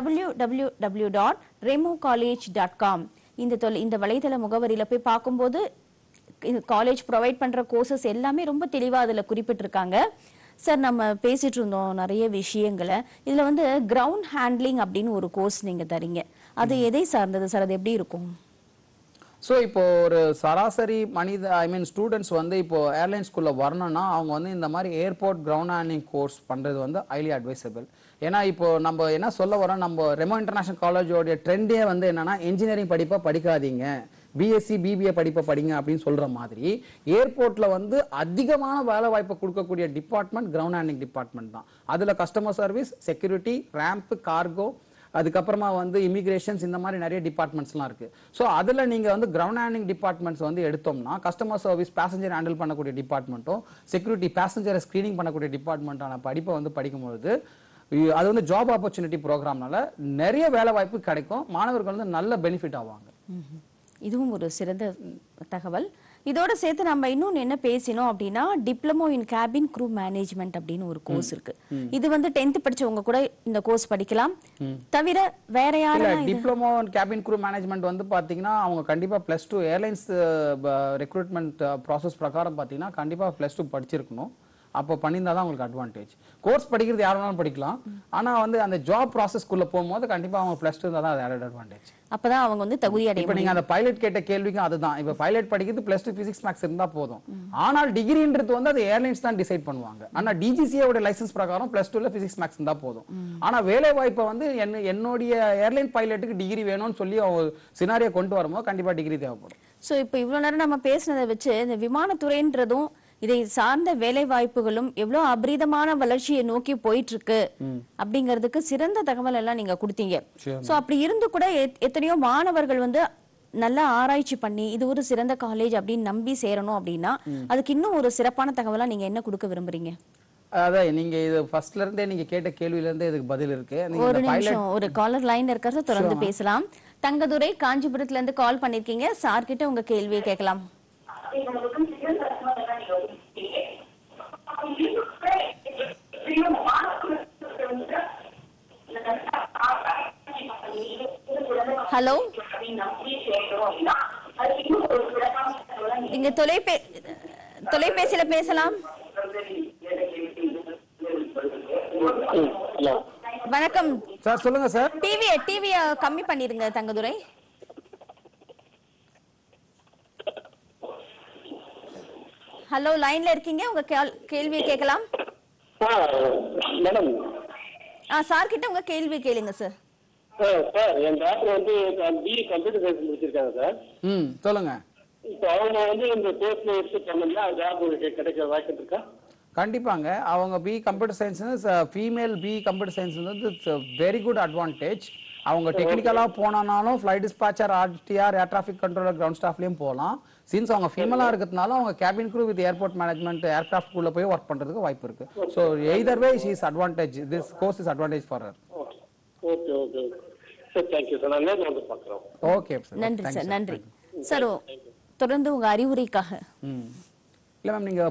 www.remocollege.com. இந்த வலைத்தள முகவரியில போய் பார்க்கும்போது காலேஜ் ப்ரொவைட் பண்ற கோர்சஸ் எல்லாமே ரொம்ப தெளிவா அதுல குறிப்பிட்டிருக்காங்க. சார் நம்ம பேசிட்டு இருந்தோம் நிறைய விஷயங்களை. இதுல வந்து கிரவுண்ட் ஹேண்ட்லிங் அப்படின்னு ஒரு கோர்ஸ் நீங்க தரீங்க, அது எதை சார்ந்தது சார்? அது எப்படி இருக்கும்? ஸோ இப்போ ஒரு சராசரி ஸ்டூடெண்ட்ஸ் வந்து இப்போ ஏர்லைன்ஸ்குள்ள வரணும்னா அவங்க வந்து இந்த மாதிரி ஏர்போர்ட் கிரவுண்ட் ஹேண்ட்லிங் கோர்ஸ் பண்றது வந்து ஹைலி அட்வைசபிள். ஏன்னா இப்போ நம்ம என்ன சொல்ல வரோம், நம்ம ரெமோ இன்டர்நேஷனல் காலேஜோடைய ட்ரெண்டே வந்து என்னன்னா இன்ஜினியரிங் படிப்பை படிக்காதீங்க, பிஎஸ்சி பிபிஏ படிப்பை படிங்க அப்படின்னு சொல்ற மாதிரி ஏர்போர்ட்ல வந்து அதிகமான வேலை வாய்ப்பை கொடுக்கக்கூடிய டிபார்ட்மெண்ட் கிரவுண்ட் ஹேண்ட்லிங் டிபார்ட்மெண்ட் தான். அதுல customer service, security, ramp, cargo, அதுக்கப்புறமா வந்து இமிகிரேஷன்ஸ், இந்த மாதிரி நிறைய டிபார்ட்மெண்ட்ஸ்லாம் இருக்கு. ஸோ அதுல நீங்க வந்து கிரவுண்ட் ஹேண்ட்லிங் டிபார்ட்மெண்ட்ஸ் வந்து எடுத்தோம்னா கஸ்டமர் சர்வீஸ் பேசஞ்சர் ஹேண்டில் பண்ணக்கூடிய டிபார்ட்மெண்ட்டும், செக்யூரிட்டி பேசஞ்சரை ஸ்கிரீனிங் பண்ணக்கூடிய டிபார்ட்மெண்ட்டான படிப்பை வந்து படிக்கும்போது அது வந்து ஜாப் ஆப்பர்ச்சுனிட்டி ப்ரோக்ராம்னால நிறைய வேலை வாய்ப்பு கிடைக்கும், மாணவர்கள் வந்து நல்ல பெனிஃபிட் ஆவாங்க. இதுவும் ஒரு சிறந்த தகவல். இதோட சேர்த்து நம்ம இன்னொன்னு என்ன பேசினோம் அப்படின்னா diploma in cabin crew management அப்படின்னு ஒரு கோர்ஸ் இருக்கு. இது வந்து 10th படிச்சவங்க கூட இந்த கோர்ஸ் படிக்கலாம். தவிர வேற யாரும் diploma in cabin crew management வந்து பாத்தீங்கன்னா அவங்க கண்டிப்பா +2 ஏர்லைன்ஸ் ரெக்ரூட்மெண்ட் ப்ராசஸ் பிரகாரம் பாத்தீங்கன்னா கண்டிப்பா +2 படிச்சிருக்கணும். அப்போ பண்ணியிருந்தா தான் உங்களுக்கு அட்வான்டேஜ். கோர்ஸ் படிக்கிறது யார் வேணாலும் படிக்கலாம். ஆனா வந்து அந்த ஜாப் ப்ராசஸ்க்குள்ள போகும்போது கண்டிப்பா அவங்க +2 இருந்தா தான் அது ஆடட் அட்வான்டேஜ். அப்பதான் அவங்க வந்து தகுதி அடைய இப்போ நீங்க அந்த பைலட் கேட்ட கேள்விக்கும் அதுதான். இப்போ பைலட் படிக்கிறது +2 பிசிக்ஸ் மேக்ஸ் இருந்தா போதும். ஆனால் டிகிரின்றது வந்து அது ஏர்லைன்ஸ் தான் டிசைட் பண்ணுவாங்க. ஆனா டிஜிசிஏ ஓட லைசன்ஸ் பிரகாரம் +2ல பிசிக்ஸ் மேக்ஸ் இருந்தா போதும். ஆனா வேலை வாய்ப்பை வந்து என்னுடைய ஏர்லைன் பைலட்டுக்கு டிகிரி வேணும்னு சொல்லி அவங்க சினாரியை கொண்டு வரும்போது கண்டிப்பா டிகிரி தேவைப்படும். சோ இப்போ இவ்வளவு நேரம் நம்ம பேசினதை வச்சு இந்த விமானத்துறைன்றதும் இதை சார்ந்த வேலை வாய்ப்புகளும் எவ்வளவு அபரிதமான வளர்ச்சியை நோக்கி போயிட்டு இருக்கு அப்படிங்கிறதுக்கு சிறந்த தகவல் எல்லாம் நீங்க கொடுத்தீங்க. சோ அப்படி இருந்து கூட எத்தனையோ மாணவர்கள் வந்து நல்லா ஆராய்ச்சி பண்ணி இது ஒரு சிறந்த காலேஜ் அப்படின்னு நம்பி சேரணும் அப்படின்னா அதுக்கு இன்னும் ஒரு சிறப்பான தகவலா நீங்க என்ன கொடுக்க விரும்புறீங்க? அதான் நீங்க இது ஃபர்ஸ்ட்ல இருந்தே நீங்க கேட்ட கேள்வியில இருந்தே இதுக்கு பதில் இருக்கு. ஒரு நிமிஷம், ஒரு காலர் லைன்ல இருக்கிறத தொடர்ந்து பேசலாம். தங்கதுரை காஞ்சிபுரத்துல இருந்து கால் பண்ணிருக்கீங்க. சார் கிட்ட உங்க கேள்வியை கேட்கலாம். ஹலோ, நீங்க தொலைபேசியில பேசலாம். வணக்கம் சார், சொல்லுங்க சார். டிவிய கம்மி பண்ணிருங்க தங்கதுரை. ஹலோ, லைன்ல இருக்கீங்க, உங்க கேள்வியை கேட்கலாம். மேடம், சார் கிட்ட உங்க கேள்வி கேளுங்க சார். சார், என் டாக்டர் வந்து பிஇ கம்ப்யூட்டர் சயின்ஸ் முடிச்சிருக்காங்க சார். சொல்லுங்க. இப்போ அவங்க வந்து இந்த கோர்ஸ்ல எடுத்து பண்ணா ஜாப் கிடைக்கிற வாய்ப்பு இருக்கா? கண்டிப்பாங்க. அவங்க BE computer science female BE computer science வந்து வெரி குட் அட்வான்டேஜ். அவங்க டெக்னிக்கலா போனாலும் flight dispatcher, RTR, air traffic controller, ground ஸ்டாஃப்லயும் போகலாம். சின்ஸ் அவங்க ஃபீமேலா இருக்கிறதுனால அவங்க cabin crew with airport management, aircraft குள்ள போய் ஒர்க் பண்றதுக்கு வாய்ப்பு இருக்கு. So either way she is advantage. This course is advantage for her. Okay okay sir, thank you sir. நான் நேர்ல வந்து பார்க்குறோம். ஓகே சார், நன்றி சார், நன்றி சார். தொடர்ந்து உங்க அறிவுரைக்காக. இல்ல மேம், நீங்க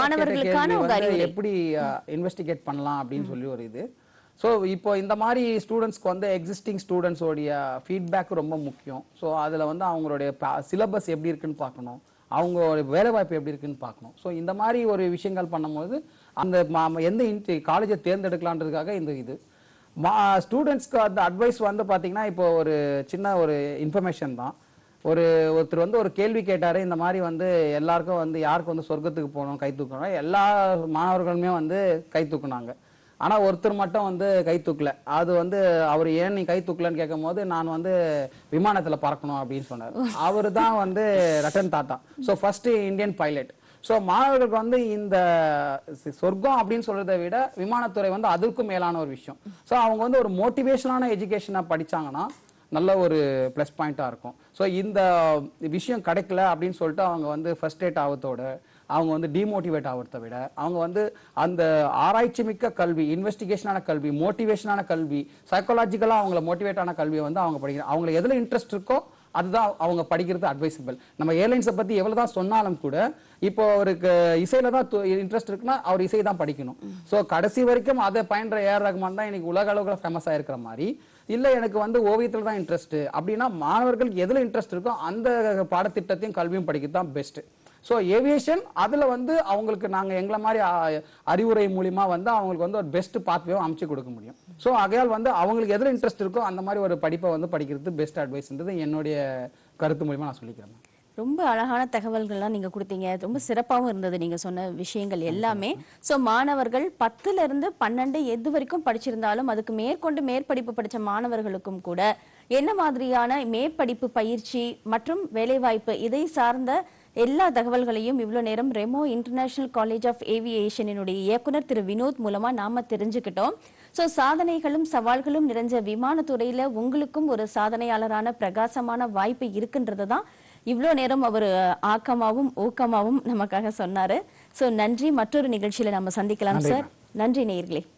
ப்ரீவியஸ் எப்படி இன்வெஸ்டிகேட் பண்ணலாம் அப்படின்னு சொல்லி ஒரு இது. ஸோ இப்போ இந்த மாதிரி ஸ்டூடெண்ட்ஸ்க்கு வந்து எக்ஸிஸ்டிங் ஸ்டூடெண்ட்ஸோடைய ஃபீட்பேக் ரொம்ப முக்கியம். ஸோ அதில் வந்து அவங்களுடைய சிலபஸ் எப்படி இருக்குன்னு பார்க்கணும், அவங்களுடைய வேலைவாய்ப்பு எப்படி இருக்குன்னு பார்க்கணும். ஸோ இந்த மாதிரி ஒரு விஷயங்கள் பண்ணும்போது அந்த எந்த காலேஜை தேர்ந்தெடுக்கலான்றதுக்காக இந்த இது ஸ்டூடெண்ட்ஸ்க்கு அந்த அட்வைஸ் வந்து பார்த்தீங்கன்னா, இப்போ ஒரு சின்ன ஒரு இன்ஃபர்மேஷன் தான். ஒருத்தர் வந்து ஒரு கேள்வி கேட்டாரு. இந்த மாதிரி வந்து எல்லாருக்கும் வந்து யாருக்கு வந்து சொர்க்கத்துக்கு போகணும் கை தூக்கணும், எல்லா மாணவர்களுமே வந்து கை தூக்குனாங்க. ஆனா ஒருத்தர் மட்டும் வந்து கை தூக்கல. அது வந்து அவர் ஏன் நீ கை தூக்கலன்னு கேட்கும் போது நான் வந்து விமானத்துல பறக்கணும் அப்படின்னு சொன்னார். அவரு தான் வந்து Ratan Tata. So first Indian pilot. So மாணவர்களுக்கு வந்து இந்த சொர்க்கம் அப்படின்னு சொல்றதை விட விமானத்துறை வந்து அதற்கும் மேலான ஒரு விஷயம். ஸோ அவங்க வந்து ஒரு மோட்டிவேஷனான எஜுகேஷனை படிச்சாங்கன்னா நல்ல ஒரு ப்ளஸ் பாயிண்டா இருக்கும். ஸோ இந்த விஷயம் கிடைக்கல அப்படின்னு சொல்லிட்டு அவங்க வந்து ஃபர்ஸ்ட்ரேட் ஆகத்தோட அவங்க வந்து டிமோட்டிவேட் ஆகிறத விட அவங்க வந்து அந்த ஆராய்ச்சி மிக்க கல்வி, இன்வெஸ்டிகேஷனான கல்வி, மோட்டிவேஷனான கல்வி, சைக்காலஜிக்கலா அவங்கள மோட்டிவேட்டான கல்வியை வந்து அவங்க படிக்கிறாங்க. அவங்களுக்கு எதுல இன்ட்ரெஸ்ட் இருக்கோ அதுதான் அவங்க படிக்கிறது அட்வைசபிள். நம்ம ஏர்லைன்ஸை பத்தி எவ்வளவுதான் சொன்னாலும் கூட இப்போ அவருக்கு இசையில தான் இன்ட்ரெஸ்ட் இருக்குன்னா அவர் இசை தான் படிக்கணும். ஸோ கடைசி வரைக்கும் அதை பயின்ற ஏஆர் ரஹ்மான் தான் இன்னைக்கு உலக அளவுல ஃபேமஸ் ஆயிருக்கிற மாதிரி, இல்ல எனக்கு வந்து ஓவியத்துல தான் இன்ட்ரெஸ்ட் அப்படின்னா மாணவர்களுக்கு எதுல இன்ட்ரெஸ்ட் இருக்கோ அந்த பாடத்திட்டத்தையும் கல்வியும் படிக்கிறது தான் பெஸ்ட். ஸோ ஏவியேஷன் அதில் வந்து அவங்களுக்கு நாங்கள் எங்களை மாதிரி அறிவுரை மூலிமா வந்து அவங்களுக்கு வந்து ஒரு பெஸ்ட் பாத்வே அமைச்சு கொடுக்க முடியும். ஸோ ஆகையால் வந்து அவங்களுக்கு எதில் இன்ட்ரெஸ்ட் இருக்கோ அந்த மாதிரி ஒரு படிப்பை வந்து படிக்கிறது பெஸ்ட் அட்வைஸ்ன்றது என்னுடைய கருத்து மூலிமா நான் சொல்லிக்கிறேன். ரொம்ப அழகான தகவல்கள்லாம் நீங்க கொடுத்தீங்க. ரொம்ப சிறப்பாகவும் இருந்தது நீங்க சொன்ன விஷயங்கள் எல்லாமே. ஸோ மாணவர்கள் 10ல இருந்து 12 எது வரைக்கும் படிச்சிருந்தாலும் அதுக்கு மேற்கொண்டு மேற்படிப்பு படிச்ச மாணவர்களுக்கும் கூட என்ன மாதிரியான மேற்படிப்பு பயிற்சி மற்றும் வேலைவாய்ப்பு இதை சார்ந்த எல்லா தகவல்களையும் இவ்வளவு நேரம் ரெமோ இன்டர்நேஷனல் காலேஜ் ஆஃப் ஏவியேஷனினுடைய இயக்குனர் திரு வினோத் மூலமா நாம தெரிஞ்சுக்கிட்டோம். ஸோ சாதனைகளும் சவால்களும் நிறைஞ்ச விமானத்துறையில உங்களுக்கும் ஒரு சாதனையாளரான பிரகாசமான வாய்ப்பு இருக்குன்றது தான் இவ்வளோ நேரம் அவர் ஆக்கமாவும் ஊக்கமாவும் நமக்காக சொன்னாரு. ஸோ நன்றி. மற்றொரு நிகழ்ச்சியில நம்ம சந்திக்கலாம் சார். நன்றி நேயர்களே.